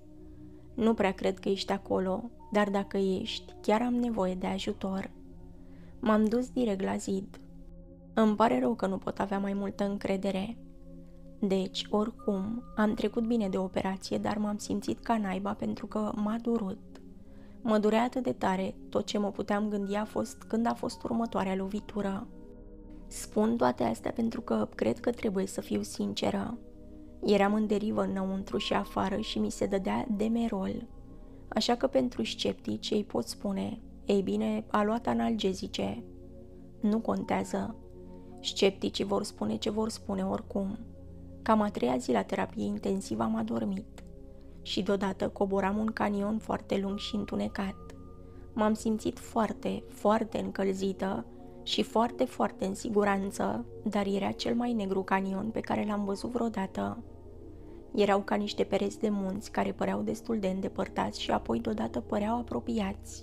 A: nu prea cred că ești acolo, dar dacă ești, chiar am nevoie de ajutor. M-am dus direct la zid. Îmi pare rău că nu pot avea mai multă încredere. Deci, oricum, am trecut bine de operație, dar m-am simțit ca naiba pentru că m-a durut. Mă durea atât de tare, tot ce mă puteam gândi a fost când a fost următoarea lovitură. Spun toate astea pentru că cred că trebuie să fiu sinceră. Eram în derivă înăuntru și afară și mi se dădea demerol. Așa că pentru sceptici ei pot spune: ei bine, a luat analgezice. Nu contează. Scepticii vor spune ce vor spune oricum. Cam a treia zi la terapie intensivă am adormit. și deodată coboram un canion foarte lung și întunecat. M-am simțit foarte, foarte încălzită și foarte, foarte în siguranță, dar era cel mai negru canion pe care l-am văzut vreodată. Erau ca niște pereți de munți care păreau destul de îndepărtați și apoi deodată păreau apropiați.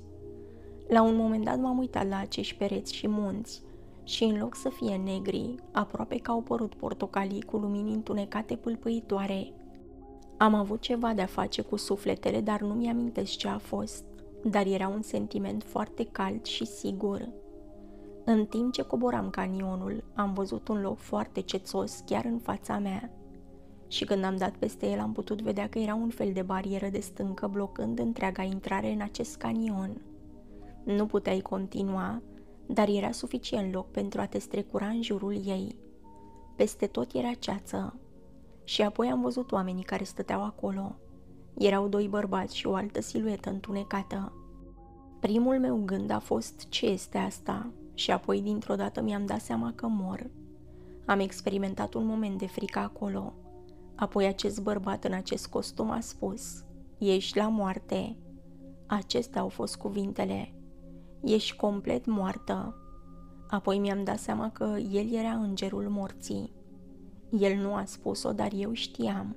A: La un moment dat m-am uitat la acești pereți și munți și în loc să fie negri, aproape că au părut portocalii cu lumini întunecate pâlpâitoare. Am avut ceva de-a face cu sufletele, dar nu mi-amintesc ce a fost, dar era un sentiment foarte cald și sigur. În timp ce coboram canionul, am văzut un loc foarte cețos chiar în fața mea. Și când am dat peste el, am putut vedea că era un fel de barieră de stâncă blocând întreaga intrare în acest canion. Nu puteai continua, dar era suficient loc pentru a te strecura în jurul ei. Peste tot era ceață. Și apoi am văzut oamenii care stăteau acolo. Erau doi bărbați și o altă siluetă întunecată. Primul meu gând a fost: ce este asta? Și apoi dintr-o dată mi-am dat seama că mor. Am experimentat un moment de frică acolo. Apoi acest bărbat în acest costum a spus: ești la moarte. Acestea au fost cuvintele. Ești complet moartă. Apoi mi-am dat seama că el era îngerul morții. El nu a spus-o, dar eu știam.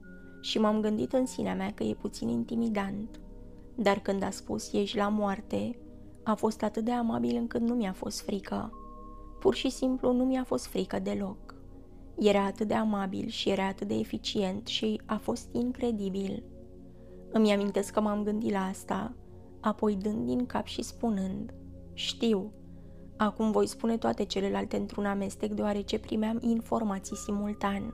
A: Și m-am gândit în sinea mea că e puțin intimidant. Dar când a spus ești la moarte, a fost atât de amabil încât nu mi-a fost frică. Pur și simplu nu mi-a fost frică deloc. Era atât de amabil și era atât de eficient și a fost incredibil. Îmi amintesc că m-am gândit la asta, apoi dând din cap și spunând: știu, acum voi spune toate celelalte într-un amestec deoarece primeam informații simultan.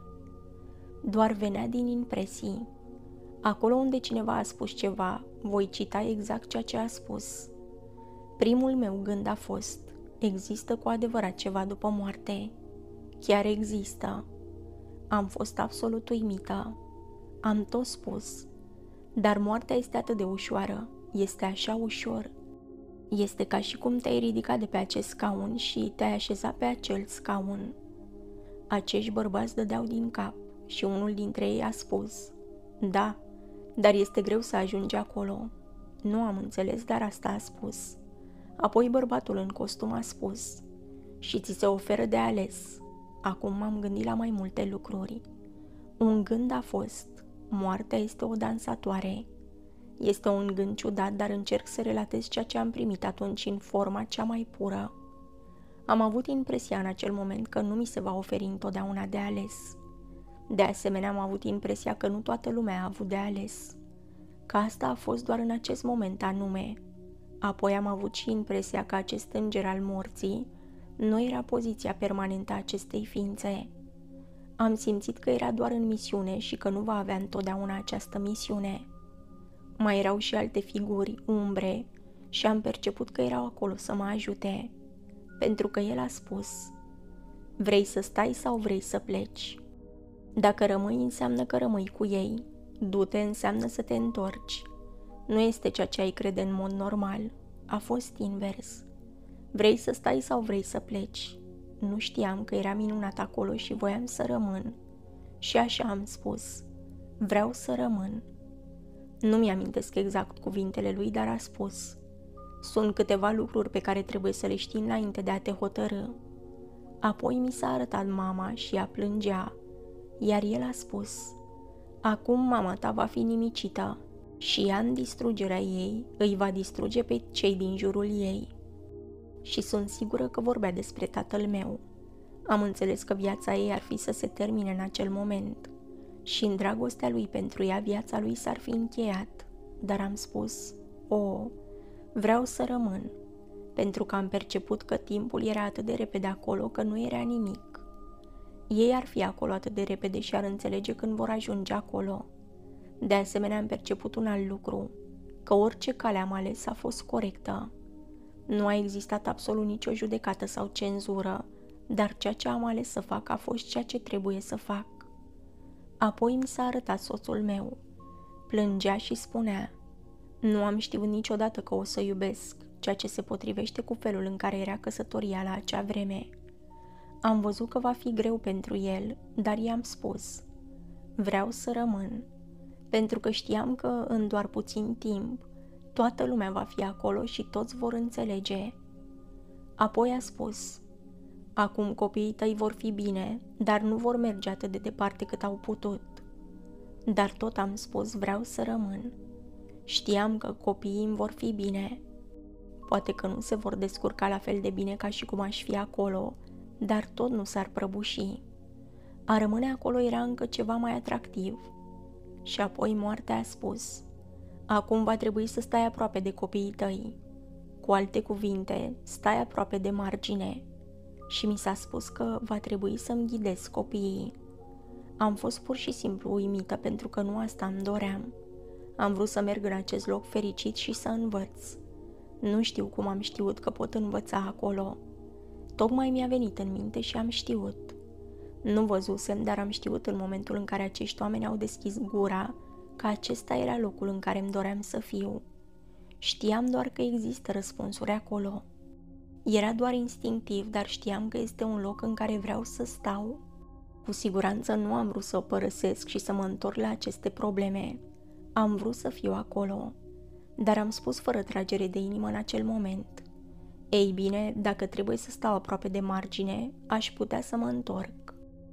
A: Doar venea din impresii. Acolo unde cineva a spus ceva, voi cita exact ceea ce a spus. Primul meu gând a fost: există cu adevărat ceva după moarte. Chiar există. Am fost absolut uimită. Am tot spus: dar moartea este atât de ușoară, este așa ușor. Este ca și cum te-ai ridicat de pe acest scaun și te-ai așezat pe acel scaun. Acești bărbați dădeau din cap și unul dintre ei a spus: da, dar este greu să ajungi acolo. Nu am înțeles, dar asta a spus. Apoi bărbatul în costum a spus: și ți se oferă de ales. Acum m-am gândit la mai multe lucruri. Un gând a fost: moartea este o dansatoare. Este un gând ciudat, dar încerc să relatez ceea ce am primit atunci în forma cea mai pură. Am avut impresia în acel moment că nu mi se va oferi întotdeauna de ales. De asemenea, am avut impresia că nu toată lumea a avut de ales. Că asta a fost doar în acest moment anume. Apoi am avut și impresia că acest înger al morții nu era poziția permanentă a acestei ființe. Am simțit că era doar în misiune și că nu va avea întotdeauna această misiune. Mai erau și alte figuri, umbre, și am perceput că erau acolo să mă ajute. Pentru că el a spus: vrei să stai sau vrei să pleci? Dacă rămâi, înseamnă că rămâi cu ei. Du-te înseamnă să te întorci. Nu este ceea ce ai crede în mod normal. A fost invers. Vrei să stai sau vrei să pleci? Nu știam că era minunat acolo și voiam să rămân. Și așa am spus: vreau să rămân. Nu mi-amintesc exact cuvintele lui, dar a spus: sunt câteva lucruri pe care trebuie să le știi înainte de a te hotărâ. Apoi mi s-a arătat mama și ea plângea, iar el a spus: acum mama ta va fi nimicită și ea, în distrugerea ei, îi va distruge pe cei din jurul ei. Și sunt sigură că vorbea despre tatăl meu. Am înțeles că viața ei ar fi să se termine în acel moment și în dragostea lui pentru ea viața lui s-ar fi încheiat, dar am spus: o, vreau să rămân, pentru că am perceput că timpul era atât de repede acolo că nu era nimic. Ei ar fi acolo atât de repede și ar înțelege când vor ajunge acolo. De asemenea, am perceput un alt lucru, că orice cale am ales a fost corectă. Nu a existat absolut nicio judecată sau cenzură, dar ceea ce am ales să fac a fost ceea ce trebuie să fac. Apoi mi s-a arătat soțul meu. Plângea și spunea: nu am știut niciodată că o să iubesc, ceea ce se potrivește cu felul în care era căsătoria la acea vreme. Am văzut că va fi greu pentru el, dar i-am spus: vreau să rămân. pentru că știam că în doar puțin timp toată lumea va fi acolo și toți vor înțelege. Apoi a spus: acum copiii tăi vor fi bine, dar nu vor merge atât de departe cât au putut. Dar tot am spus: vreau să rămân. Știam că copiii îmi vor fi bine. Poate că nu se vor descurca la fel de bine ca și cum aș fi acolo, dar tot nu s-ar prăbuși. A rămâne acolo era încă ceva mai atractiv. Și apoi moartea a spus: acum va trebui să stai aproape de copiii tăi. Cu alte cuvinte, stai aproape de margine. Și mi s-a spus că va trebui să-mi ghidez copiii. Am fost pur și simplu uimită pentru că nu asta îmi doream. Am vrut să merg în acest loc fericit și să învăț. Nu știu cum am știut că pot învăța acolo. Tocmai mi-a venit în minte și am știut. Nu văzusem, dar am știut în momentul în care acești oameni au deschis gura că acesta era locul în care îmi doream să fiu. Știam doar că există răspunsuri acolo. Era doar instinctiv, dar știam că este un loc în care vreau să stau. Cu siguranță nu am vrut să o părăsesc și să mă întorc la aceste probleme. Am vrut să fiu acolo, dar am spus fără tragere de inimă în acel moment: ei bine, dacă trebuie să stau aproape de margine, aș putea să mă întorc.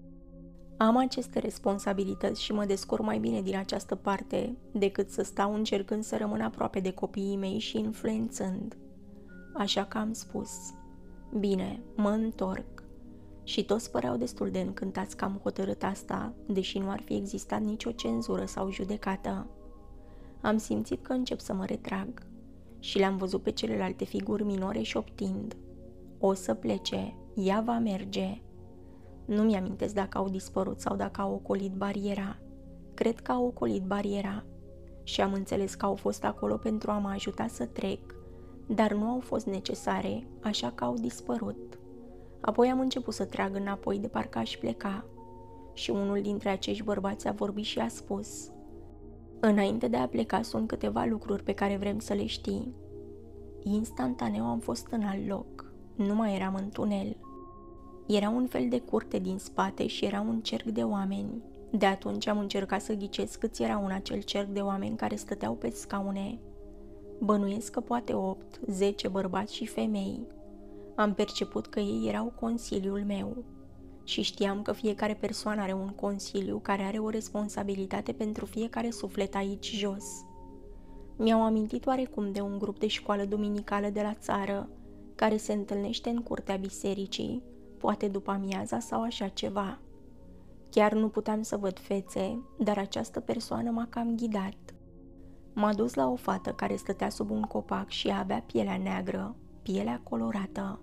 A: Am aceste responsabilități și mă descurc mai bine din această parte decât să stau încercând să rămân aproape de copiii mei și influențând. Așa că am spus: bine, mă întorc. Și toți păreau destul de încântați că am hotărât asta, deși nu ar fi existat nicio cenzură sau judecată. Am simțit că încep să mă retrag și le-am văzut pe celelalte figuri minore șoptind: o să plece, ea va merge. Nu mi-amintesc dacă au dispărut sau dacă au ocolit bariera. Cred că au ocolit bariera și am înțeles că au fost acolo pentru a mă ajuta să trec, dar nu au fost necesare, așa că au dispărut. Apoi am început să trag înapoi de parcă aș pleca și unul dintre acești bărbați a vorbit și a spus: înainte de a pleca sunt câteva lucruri pe care vrem să le știi. Instantaneu am fost în alt loc, nu mai eram în tunel. Era un fel de curte din spate și era un cerc de oameni. De atunci am încercat să ghicesc câți erau în acel cerc de oameni care stăteau pe scaune. Bănuiesc că poate opt, zece bărbați și femei. Am perceput că ei erau consiliul meu și știam că fiecare persoană are un consiliu care are o responsabilitate pentru fiecare suflet aici jos. Mi-au amintit oarecum de un grup de școală duminicală de la țară care se întâlnește în curtea bisericii, poate după amiaza sau așa ceva. Chiar nu puteam să văd fețe, dar această persoană m-a cam ghidat. M-a dus la o fată care stătea sub un copac și avea pielea neagră, pielea colorată.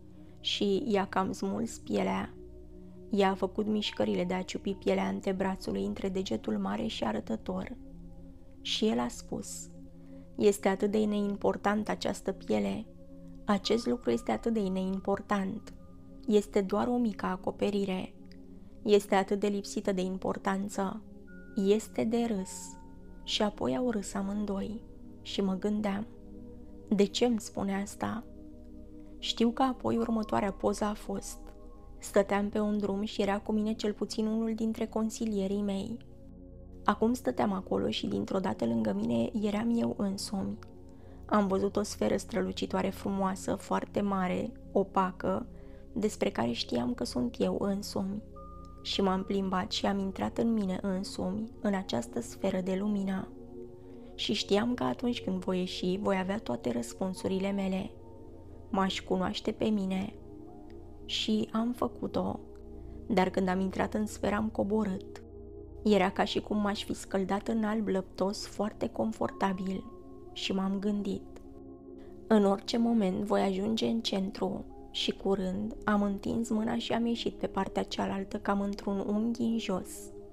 A: Și i-a cam smuls pielea. Ea a făcut mișcările de a ciupi pielea antebrațului între degetul mare și arătător. Și el a spus: este atât de neimportant această piele. Acest lucru este atât de neimportant. Este doar o mică acoperire. Este atât de lipsită de importanță. Este de râs. Și apoi au râs amândoi. Și mă gândeam: de ce îmi spune asta? Știu că apoi următoarea poză a fost: stăteam pe un drum și era cu mine cel puțin unul dintre consilierii mei. Acum stăteam acolo și dintr-o dată lângă mine eram eu însumi. Am văzut o sferă strălucitoare frumoasă, foarte mare, opacă, despre care știam că sunt eu însumi. Și m-am plimbat și am intrat în mine însumi, în această sferă de lumină. Și știam că atunci când voi ieși, voi avea toate răspunsurile mele. M-aș cunoaște pe mine. Și am făcut-o, dar când am intrat în sferă am coborât. Era ca și cum m-aș fi scăldat în alb lăptos, foarte confortabil, și m-am gândit: în orice moment voi ajunge în centru. Și curând am întins mâna și am ieșit pe partea cealaltă cam într-un unghi în jos.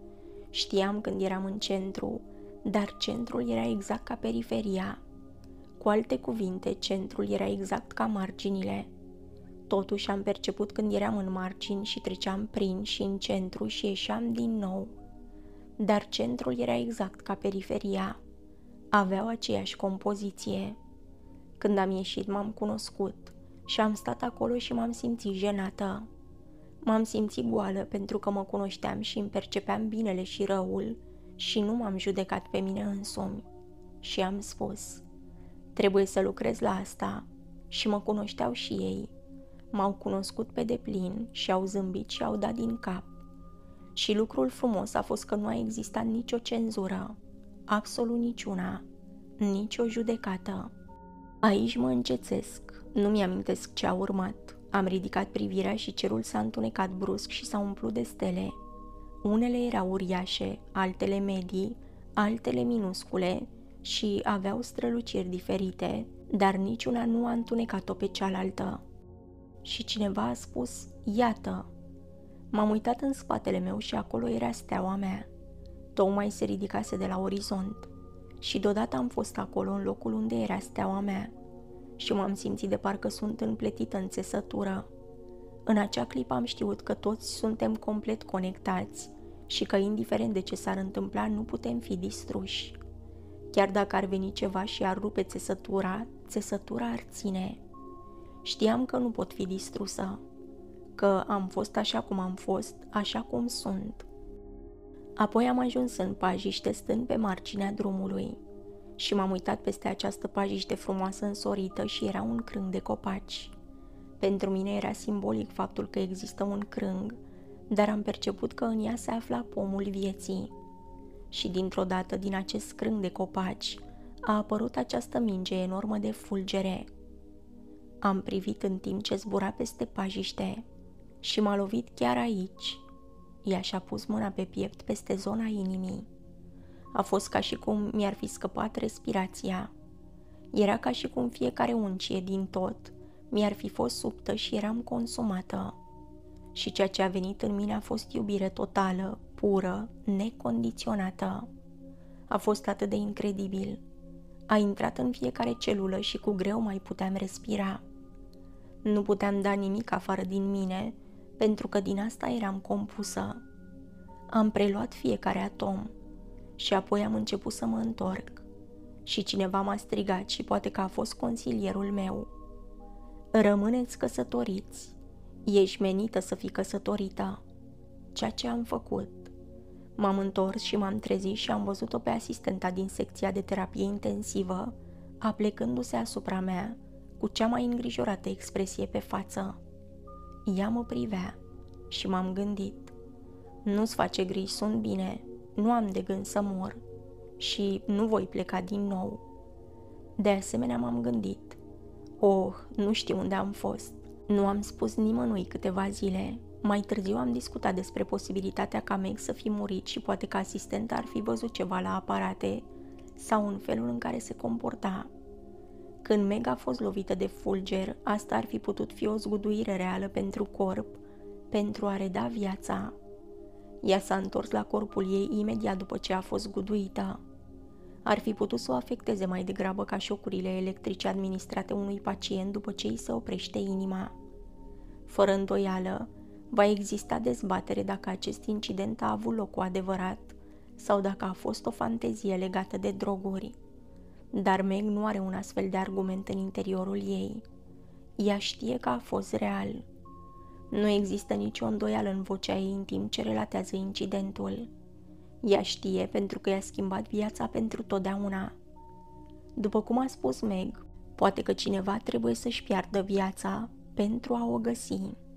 A: Știam când eram în centru, dar centrul era exact ca periferia. Cu alte cuvinte, centrul era exact ca marginile. Totuși am perceput când eram în margini și treceam prin și în centru și ieșeam din nou. Dar centrul era exact ca periferia. Aveau aceeași compoziție. Când am ieșit m-am cunoscut și am stat acolo și m-am simțit jenată. M-am simțit goală pentru că mă cunoșteam și îmi percepeam binele și răul și nu m-am judecat pe mine însumi și am spus: trebuie să lucrez la asta. Și mă cunoșteau și ei. M-au cunoscut pe deplin și au zâmbit și au dat din cap. Și lucrul frumos a fost că nu a existat nicio cenzură, absolut niciuna, nicio judecată. Aici mă încețesc, nu mi-amintesc ce a urmat. Am ridicat privirea și cerul s-a întunecat brusc și s-a umplut de stele. Unele erau uriașe, altele medii, altele minuscule și aveau străluciri diferite, dar niciuna nu a întunecat-o pe cealaltă. Și cineva a spus: iată! M-am uitat în spatele meu și acolo era steaua mea. Tocmai se ridicase de la orizont și deodată am fost acolo în locul unde era steaua mea și m-am simțit de parcă sunt împletită în țesătură. În acea clipă am știut că toți suntem complet conectați și că indiferent de ce s-ar întâmpla nu putem fi distruși. Chiar dacă ar veni ceva și ar rupe țesătura, țesătura ar ține. Știam că nu pot fi distrusă, că am fost așa cum am fost, așa cum sunt. Apoi am ajuns în pajiște stând pe marginea drumului și m-am uitat peste această pajiște frumoasă însorită și era un crâng de copaci. Pentru mine era simbolic faptul că există un crâng, dar am perceput că în ea se afla pomul vieții. Și dintr-o dată din acest crâng de copaci a apărut această minge enormă de fulgere. Am privit în timp ce zbura peste pajiște și m-a lovit chiar aici. Ea și-a pus mâna pe piept peste zona inimii. A fost ca și cum mi-ar fi scăpat respirația. Era ca și cum fiecare uncie din tot mi-ar fi fost subtă și eram consumată. Și ceea ce a venit în mine a fost iubire totală, pură, necondiționată. A fost atât de incredibil. A intrat în fiecare celulă și cu greu mai puteam respira. Nu puteam da nimic afară din mine, pentru că din asta eram compusă. Am preluat fiecare atom și apoi am început să mă întorc. Și cineva m-a strigat și poate că a fost consilierul meu: rămâneți căsătoriți, ești menită să fii căsătorită. Ceea ce am făcut. M-am întors și m-am trezit și am văzut-o pe asistenta din secția de terapie intensivă, aplecându-se asupra mea, cu cea mai îngrijorată expresie pe față. Ea mă privea și m-am gândit: nu-ți face griji, sunt bine, nu am de gând să mor și nu voi pleca din nou. De asemenea m-am gândit: oh, nu știu unde am fost. Nu am spus nimănui câteva zile. Mai târziu am discutat despre posibilitatea ca Meg să fi murit și poate că asistenta ar fi văzut ceva la aparate sau în felul în care se comporta. Când Meg a fost lovită de fulger, asta ar fi putut fi o zguduire reală pentru corp, pentru a reda viața. Ea s-a întors la corpul ei imediat după ce a fost zguduită. Ar fi putut să o afecteze mai degrabă ca șocurile electrice administrate unui pacient după ce îi se oprește inima. Fără îndoială, va exista dezbatere dacă acest incident a avut loc cu adevărat sau dacă a fost o fantezie legată de droguri. Dar Meg nu are un astfel de argument în interiorul ei. Ea știe că a fost real. Nu există nicio îndoială în vocea ei în timp ce relatează incidentul. Ea știe pentru că i-a schimbat viața pentru totdeauna. După cum a spus Meg, poate că cineva trebuie să-și piardă viața pentru a o găsi.